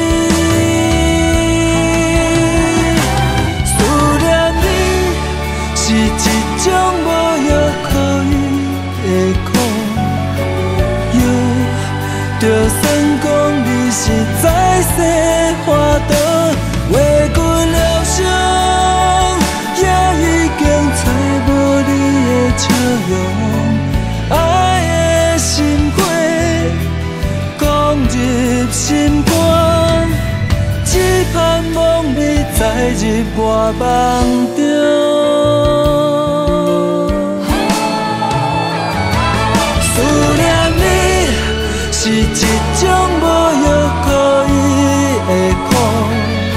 Speaker 1: 思念你是一种无药可医的苦，药就算讲你是再生花朵，画过疗伤，也已经找无你的笑容。爱的心花放入心肝，只盼望你再入我梦中。思念你是一种无药可医的苦，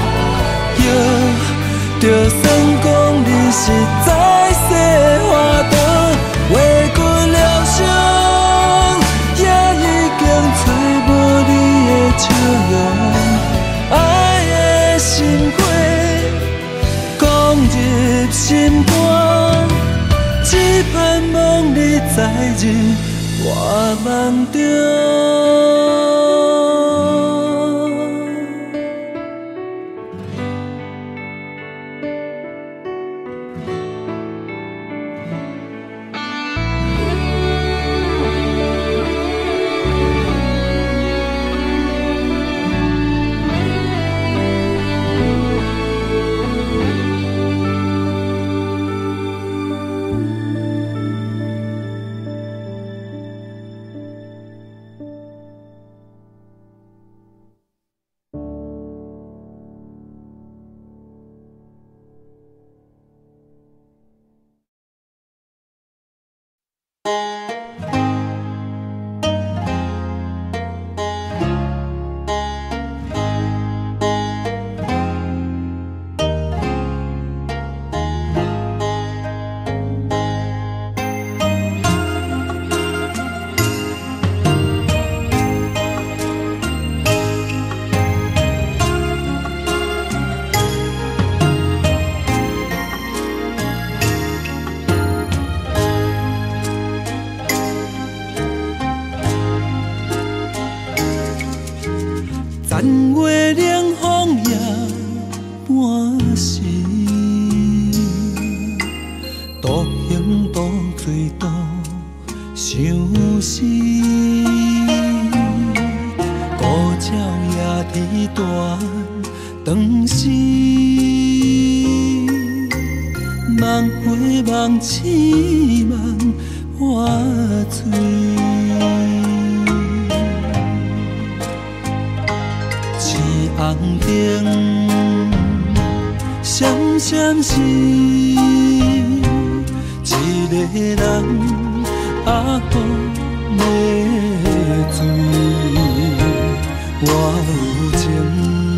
Speaker 1: 药就算讲你是再生花朵，画过疗伤，也已经找无你的笑容。爱的心花放入心肝，只盼望你再入我梦中。残花冷风也半时，独行独醉独相思。孤鸟也啼断肠丝，梦花梦醒梦破碎。市红灯闪闪是一个人啊好迷醉，我有情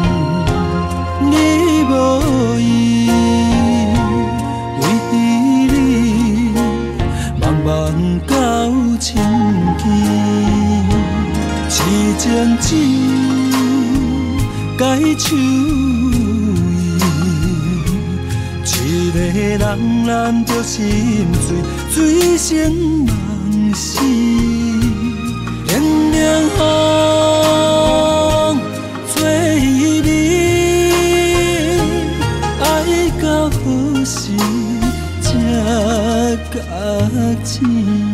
Speaker 1: 你无意，为你茫茫到深更，是情只该手。一个人难着心碎，醉成梦死。连凉风吹你，爱到何时才觉醒？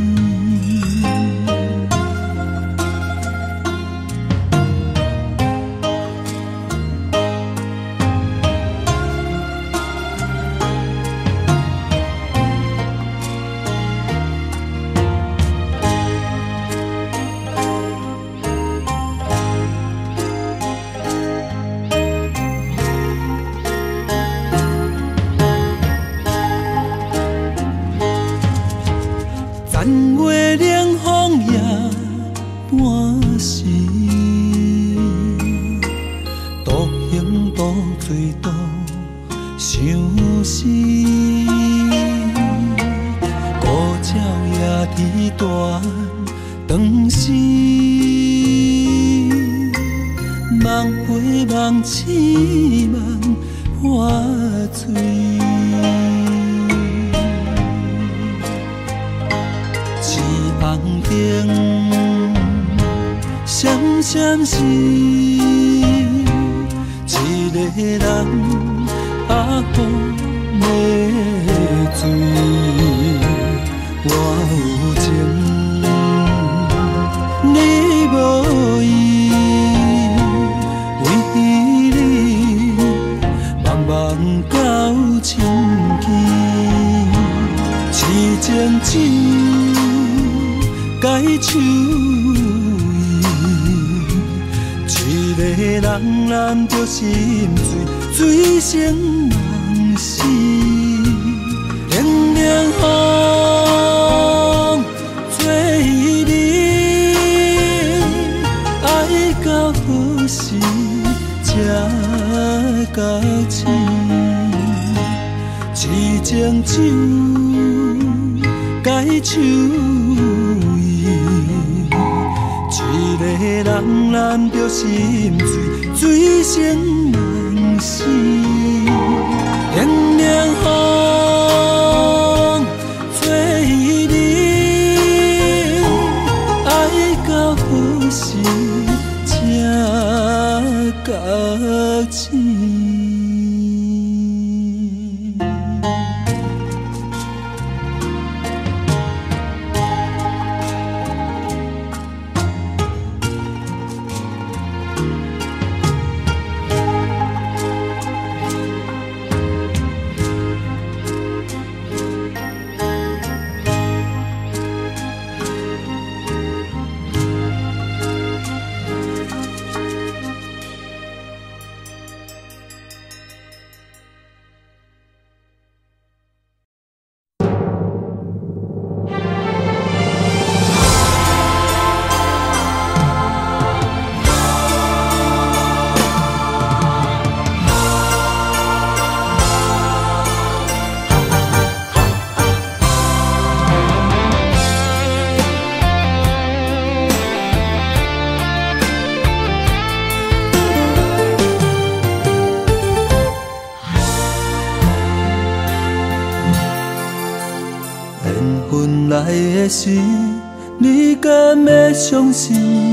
Speaker 1: 来的时，你敢要相信？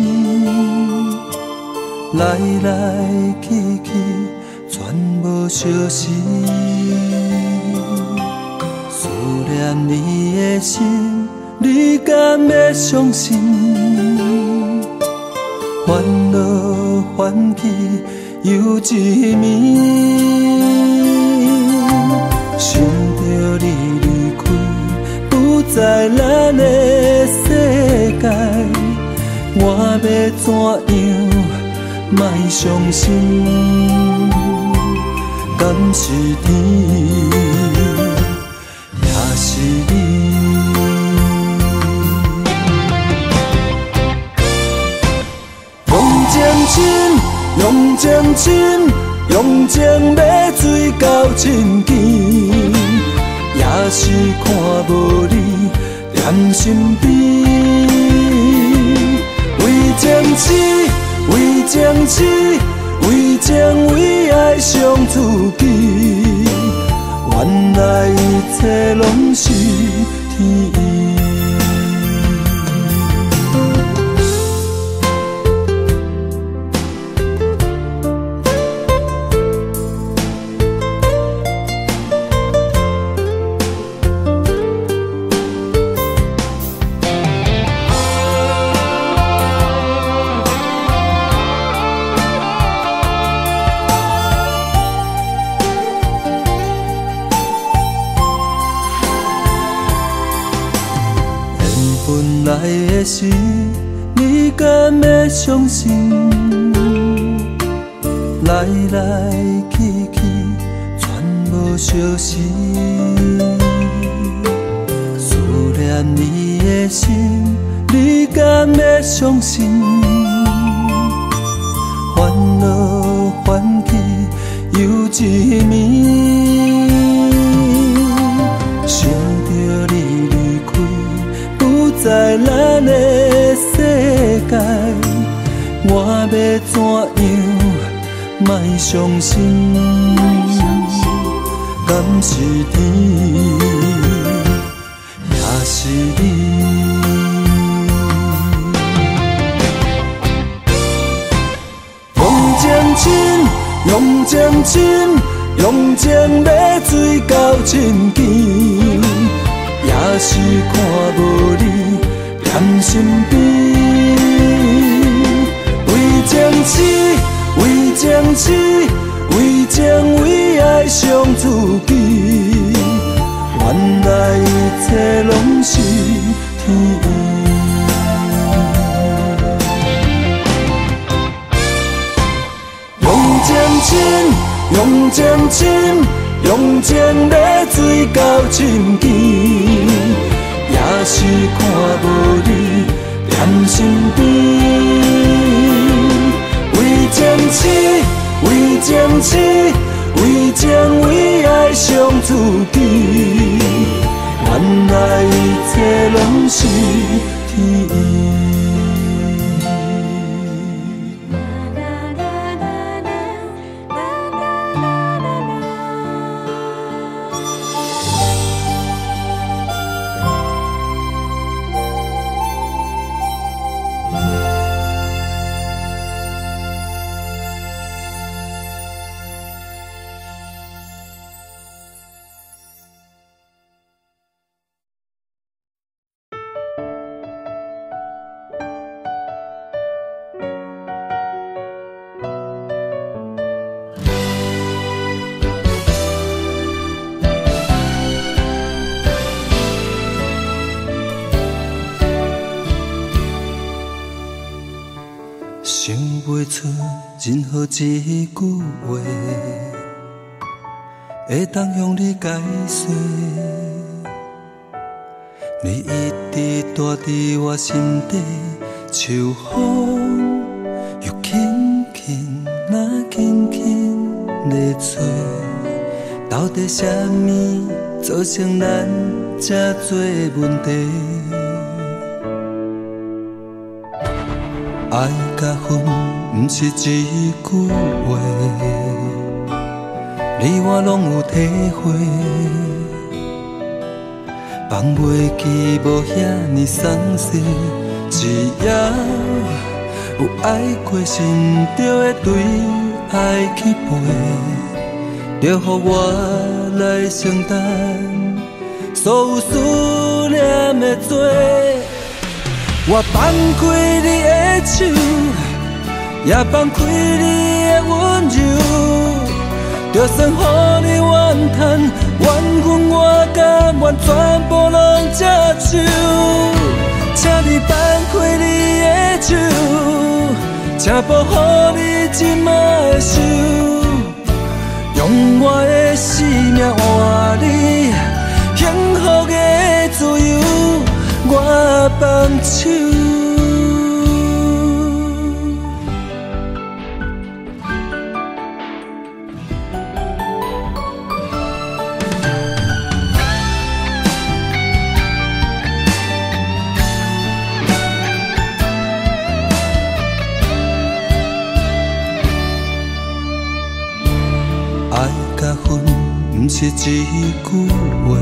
Speaker 1: 来来去去，全无消失。思念你的心，你敢要相信？烦恼烦气又一暝，想着你离开，不再在咱的世界，我要怎样莫伤心？敢是天，也是你？用情深，用情深，用情要追到深见，也是看无你踮身边。为情痴，为情痴，为情为爱相思记，原来一切拢是天意。来的时，你敢要相信？来来去去，全无消息。思念你的心，你敢要相信？烦恼烦气又一暝，想着你离开。在咱的世界，我要怎样莫伤心？敢是天，也是你？用情深，用情深，用情要追到深见，也是看无你踮身边。为情痴，为情痴，为情为爱相思记，原来一切拢是天意。用情深，用情深，用情要追到深见，也是看无你踮身边。为情痴，为情痴，为情为爱相思记，原来一切拢是天意。想不出任何一句话，会当向你解释。你一直住伫我心底，像风又轻轻那轻轻地吹。到底什么造成咱这多问题？爱甲恨不是一句话，你我拢有体会。放袂记无遐尼松懈，只要有爱过，心就会对爱去陪，就予我来承担所有思念的罪。我放开你的手，也放开你的温柔，就算予你怨叹，怨恨我甘愿全部拢接受，请你放开你的手，请保护你今麦的手，用我的生命换你幸福的自由，我放手。爱甲恨不是一句话，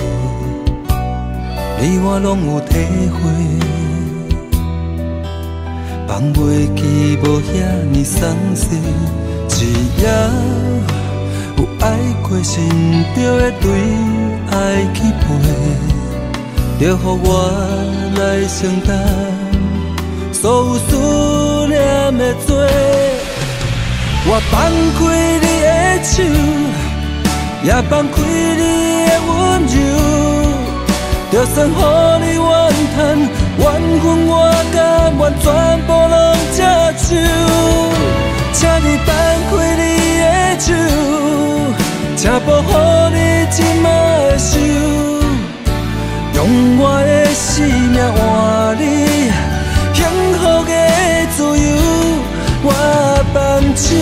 Speaker 1: 你我拢有体会，放袂记无遐尼松懈，只要有爱过心，就会对爱去陪，就予我来承担所有思念的罪。我放开你的手，也放开你的温柔，就算予你怨叹，怨恨我甘愿全部拢接受。请你放开你的手，请保护你今麦的手，用我的生命换你幸福的自由，我放手。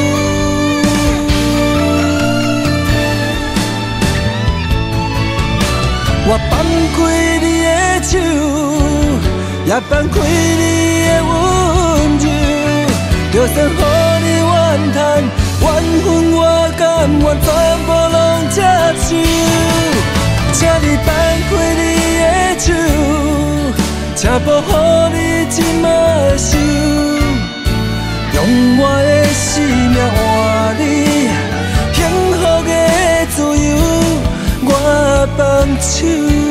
Speaker 1: 我放开你的手，也放开你的温柔，就算予你怨叹，怨恨我甘愿全部拢接受。请你放开你的手，请保护你今麦的手，用我的生命换你幸福的自由，我放手。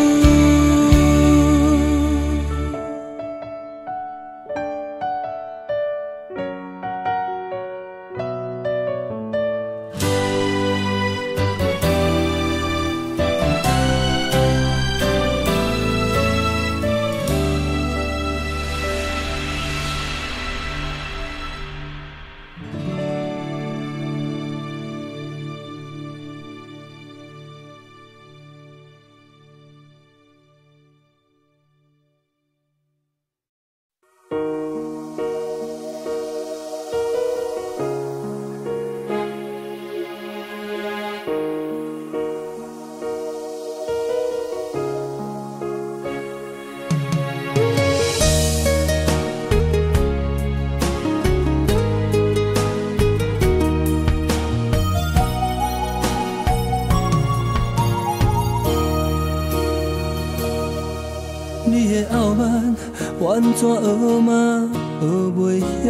Speaker 1: 你的傲慢，完全学嘛学袂晓。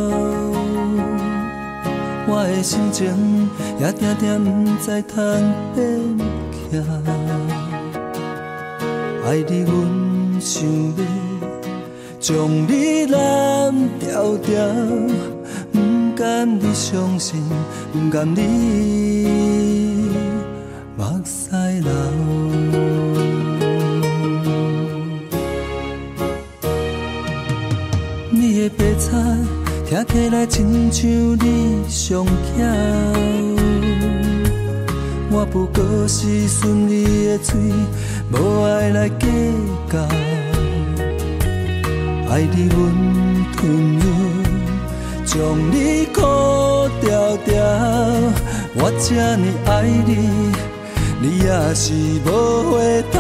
Speaker 1: 我的心情也定定不知通变巧。爱你，阮想要将你揽条条，不甘你伤心，不甘你目屎流。你的白菜听起来亲像你上巧，我不过是顺你的嘴，无爱来计较。爱你阮吞入，将你苦条条，我这呢爱你，你也是无回头。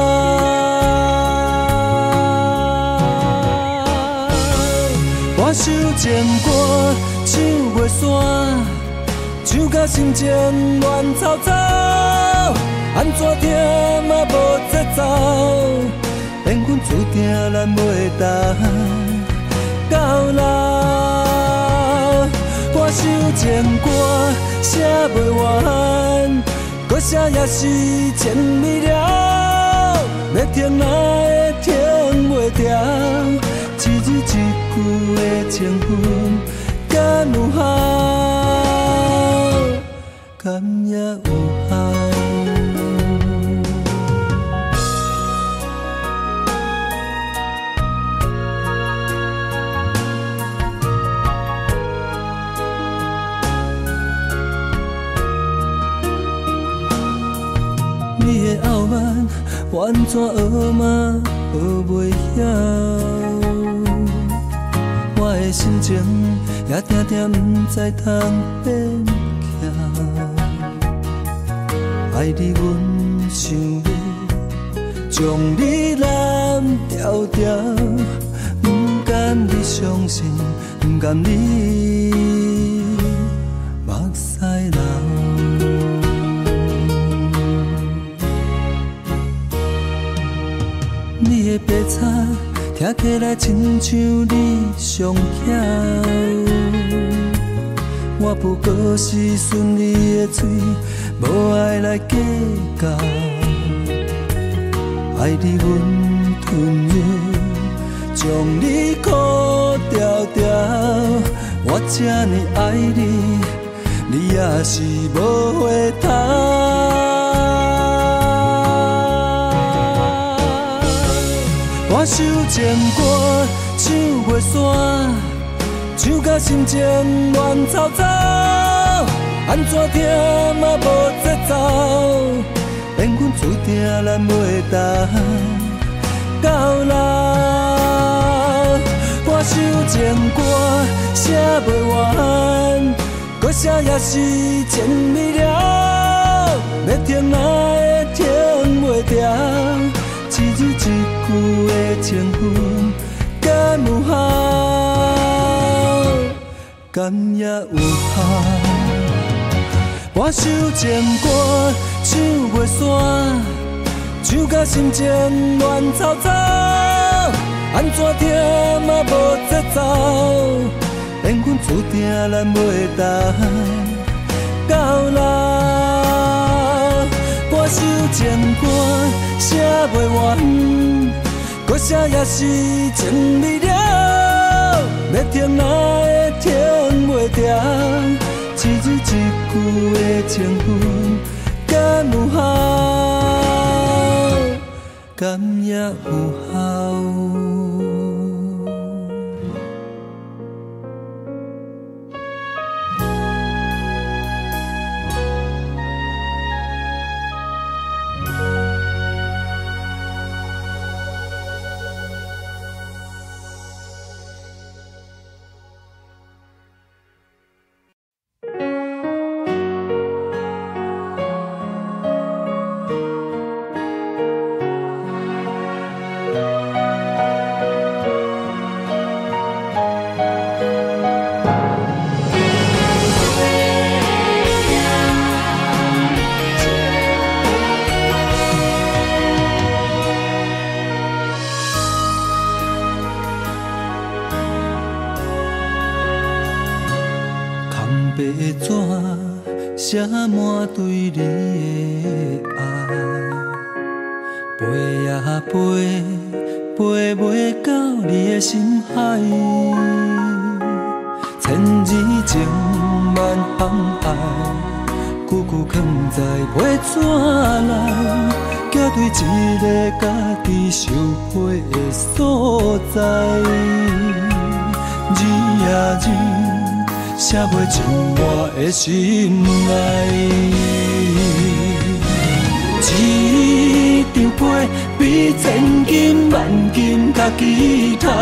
Speaker 1: 我想情歌唱袂煞，唱甲心情乱糟糟，安怎听嘛无节奏，缘分注定咱袂当到老。我想情歌写袂完，搁写也是真美了，要听哪会听袂掉。一字一句的情分，敢有效？敢也有效？ 你的傲慢，完全学嘛学袂晓。我的心情也定定不知通变巧。爱你，阮想要将你揽条条，不甘你伤心，不甘你目屎流。你的白菜听起来亲像你上巧，我不过是顺你的嘴，无爱来计较。爱你阮吞药，将你苦条条。我这呢爱你，你也是无回头。我手情歌唱袂煞，唱甲心情乱糟糟，安怎听嘛无节奏，连阮注定咱袂当到老。我手情歌写袂完，搁写也是真美了，要听哪会听袂掉。一字一句的情分，敢有效？敢也有效？我手情歌唱袂煞，唱甲心情乱糟糟，安怎听嘛无节奏，连阮注定咱袂当到老。我手情歌写袂完，搁写也是真美了，要听哪会听袂掉？一字一句的情分，敢有效？敢也有效？写满对你的爱，飞呀飞，飞袂到你的心海。千字情万航海，句句藏在批纸内，寄对一个家己受配的所在。字呀字。写袂尽我的心爱，一张被比千金万金较期待，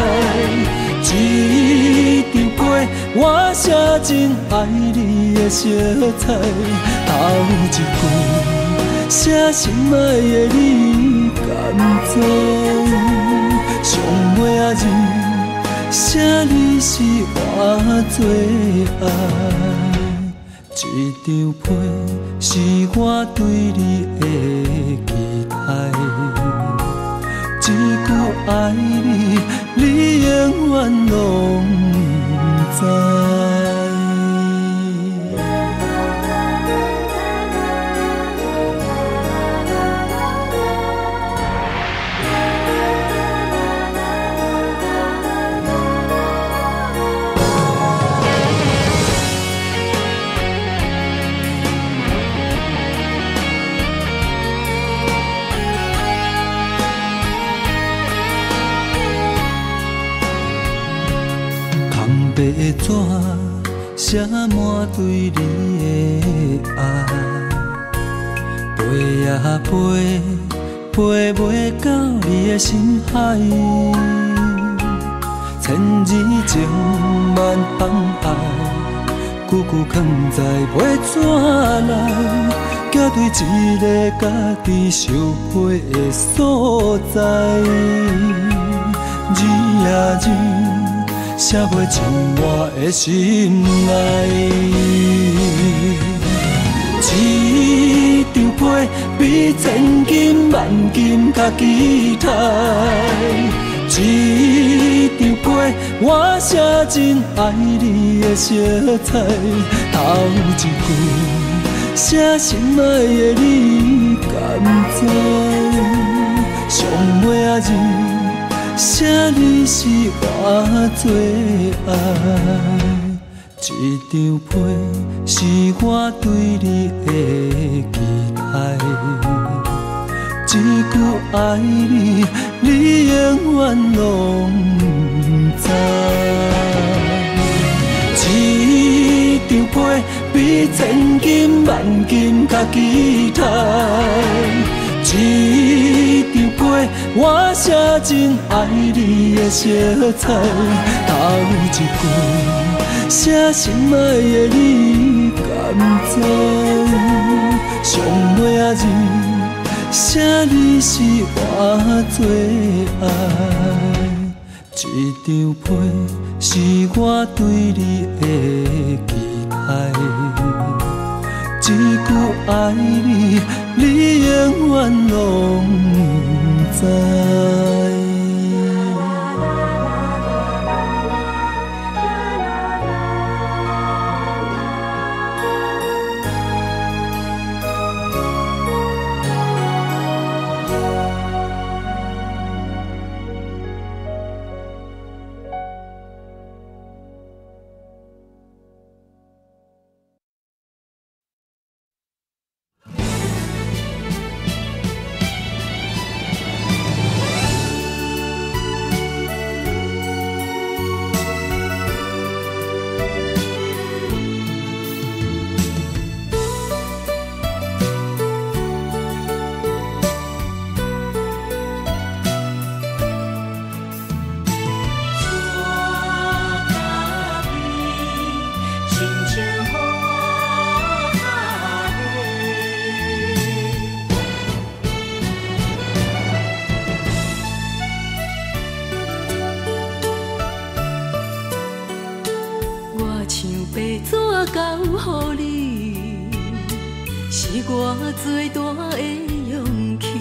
Speaker 1: 一张被我写真爱你的色彩，头一句写心爱的你甘知，上尾仔字。写你是我最爱，一张被是我对你的期待，一句爱你，你永远拢知。白纸写满对你的爱，飞飞呀飞，飞袂到你的心海。千字情万放爱，句句藏在袂怎来，寄对一个家己相陪的所在。字呀字，写袂进我的心内。一张被比千金万金较期待。一张被我写真爱你的色彩，头一句写心爱的你敢知？上尾仔字写你是我最爱。一张被是我对你的期待。一句爱你，你永远拢不知。一张被比千金万金较期待。一张被我写真爱你的色彩，头一句写心爱的你敢知？上尾仔字写你是我最爱。一张被是我对你的期待。一句爱你，你永远拢不知。
Speaker 2: 我最大的勇气，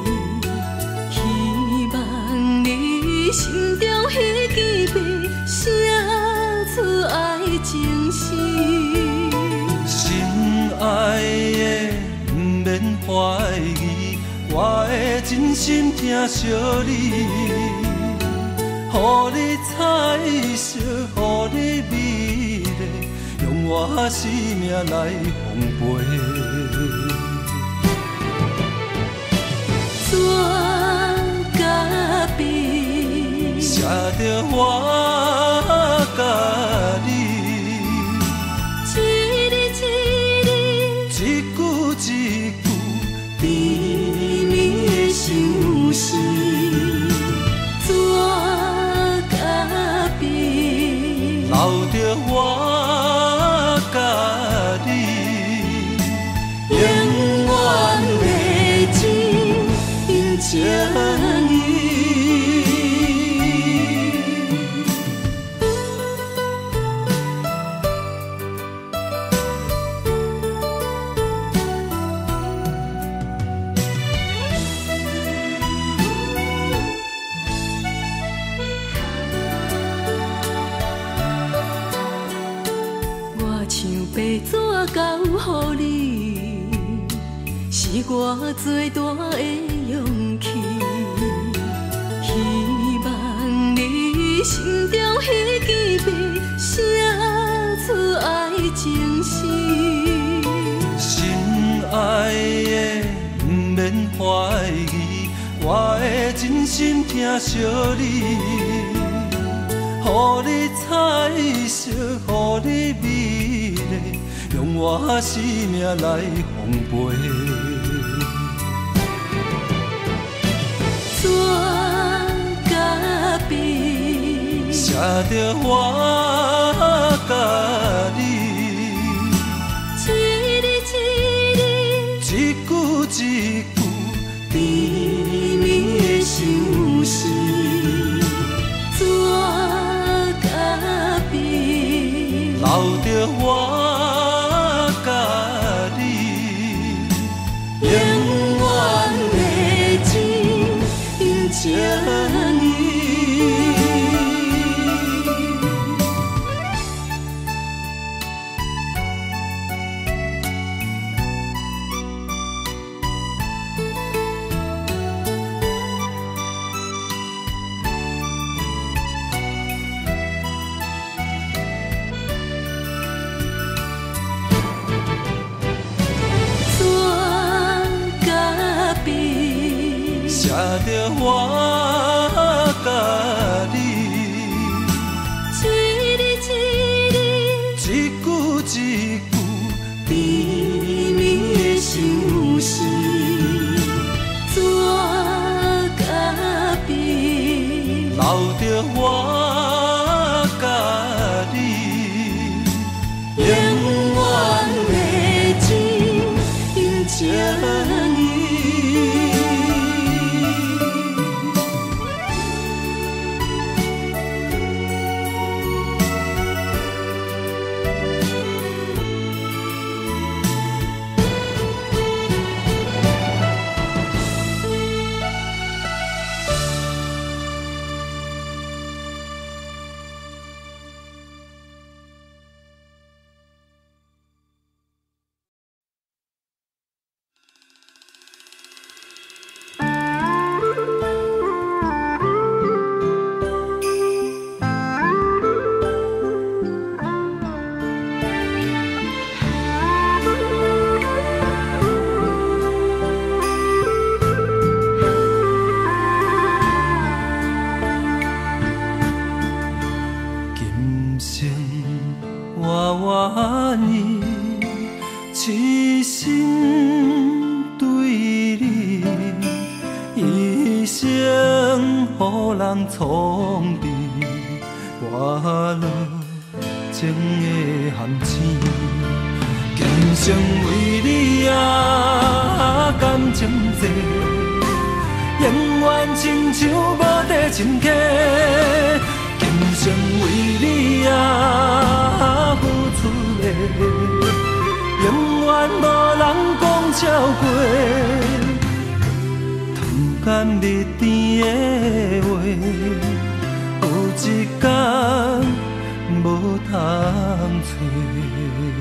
Speaker 2: 希望你心中迄支笔写出爱情诗。
Speaker 1: 心爱的，不免怀疑，我会真心疼惜你，予你彩色，予你美丽，用我生命来奉陪。写着我甲你，
Speaker 2: 一字一字，
Speaker 1: 一句一句，
Speaker 2: 甜蜜的相思，纸甲笔，
Speaker 1: 留着我甲你，永远的真情意。
Speaker 2: 白纸交予你，是我最大的勇气。希望你心中迄支笔写出爱情诗。
Speaker 1: 心爱的，不免怀疑，我会真心疼惜你，予你彩色，予你美丽。用我生命来奉陪。 着我甲你，
Speaker 2: 一日一日，
Speaker 1: 一句一句甜蜜的相思，
Speaker 2: 怎甲比？
Speaker 1: 留着我甲你，永远的真情意。写着我甲你，
Speaker 2: 一日一日，
Speaker 1: 一句一句甜蜜的相思，
Speaker 2: 怎甲比？
Speaker 1: 留着我甲你，永远的真情意。痴心对你，一生予人藏伫我落情的含情，今生为你啊感情债，永远亲像无地深刻。今生为你啊付出的，永远无人讲超过。谈甘蜜甜的话，有一天无通找。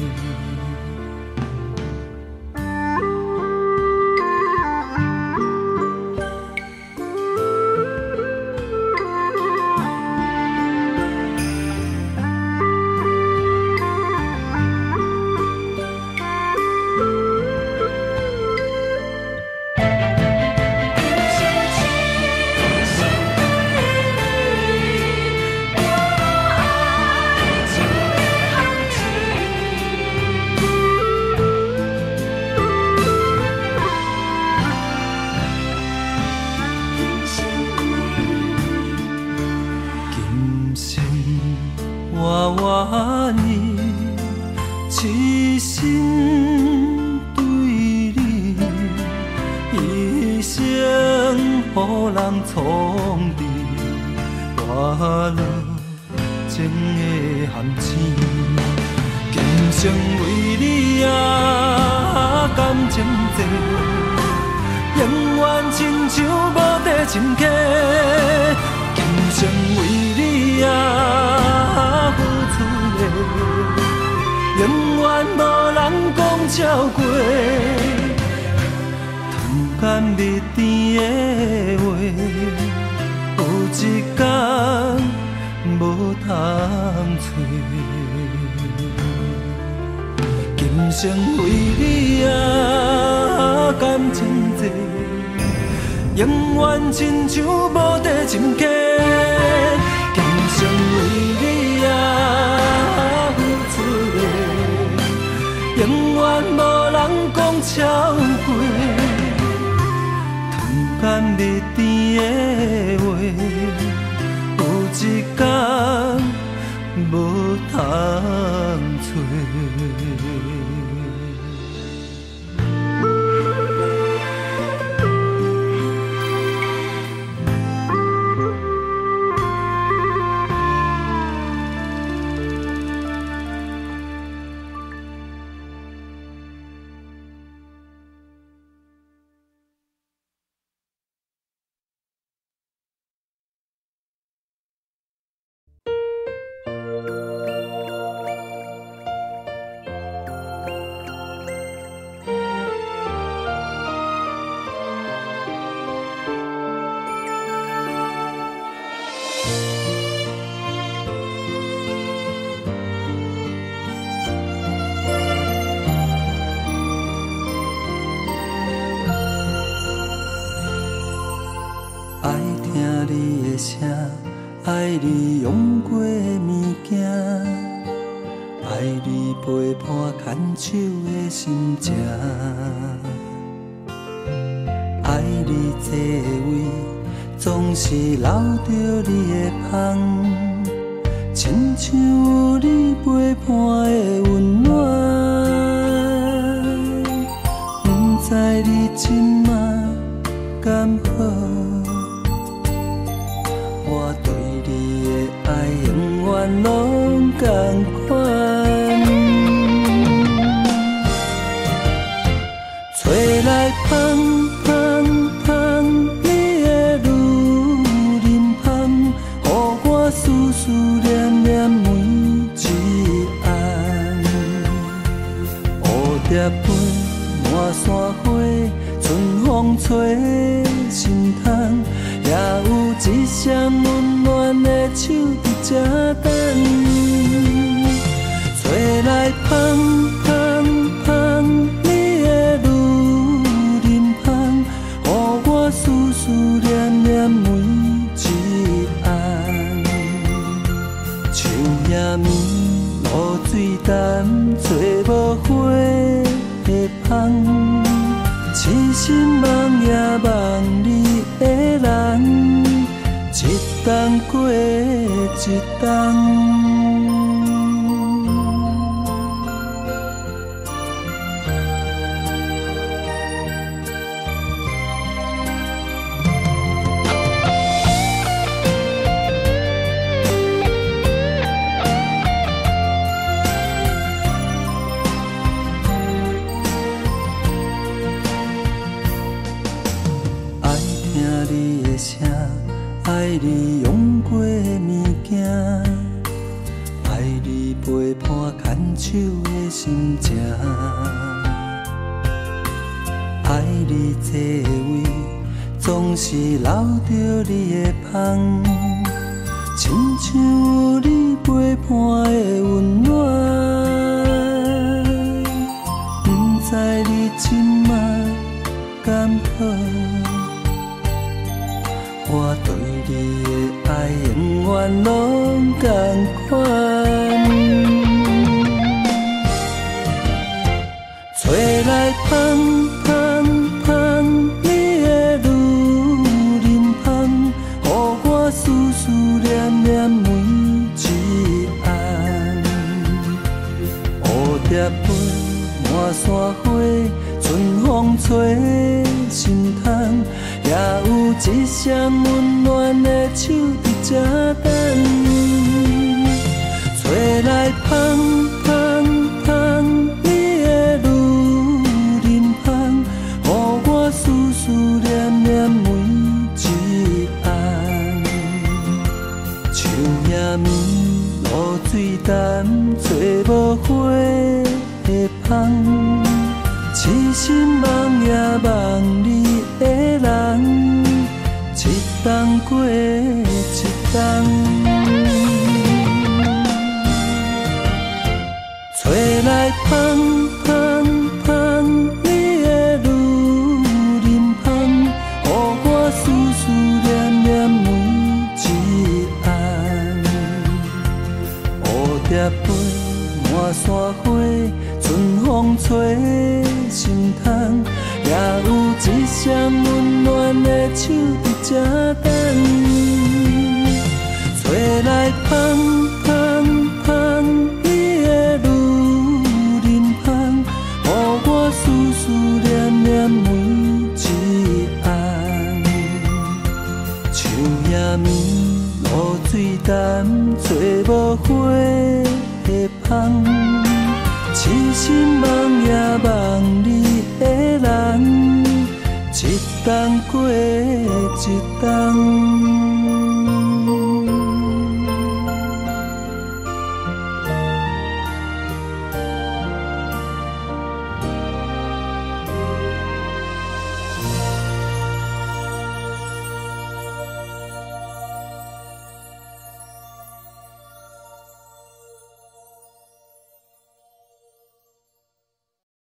Speaker 1: 活活年，痴心对你，一生予人藏伫我落情的含情。今生为你啊感情债，永远亲像无地深刻。今生为你啊付出的，永远无人讲超过。谈甘蜜甜的话，有一天无通找。今生为你啊感情债，永远亲像无地深刻。今生为你啊付出的，永远无人讲超过。谈甘蜜甜的话，有一一天无通找。爱你用过的物件，爱你陪伴牵手的心情，爱你座位总是留着你的香，亲像有你陪伴的温暖。不知你今仔敢好？我对你的爱永远拢同款，吹来香香香，你的女人香，予我思思念念每一暗。蝴蝶飞满山花，春风吹心窗。也有一双温暖的手伫这等，吹来香香香，你的女人香，予我思思念念每一暗。树叶面露水淡，找无花的香，痴心梦也梦你的人，一冬过一冬。爱你用过的物件，爱你陪伴牵手的心情，爱你座位总是留着你的香，亲像有你陪伴的温暖。不知你今仔敢好？我对你的爱永远拢同款，吹来香香香，你的女人香，予我思思念念每一暗。蝴蝶飞满山花，春风吹心窗。也有一双温暖的手伫这等，吹来香香香，你的女人香，予我思思念念每一暗。树叶面露水淡，找无花的香，痴心梦也梦你的人，一冬过一冬。吹来香香香，你的女人香，予我思思念念每一暗。蝴蝶飞满山花，春风吹心窗。也有一双温暖的手伫这等，吹来香香香，你的女人香，予我思思念念每一暗。树叶面露水淡，找无花的香，痴心梦也梦你的人，一冬过一冬。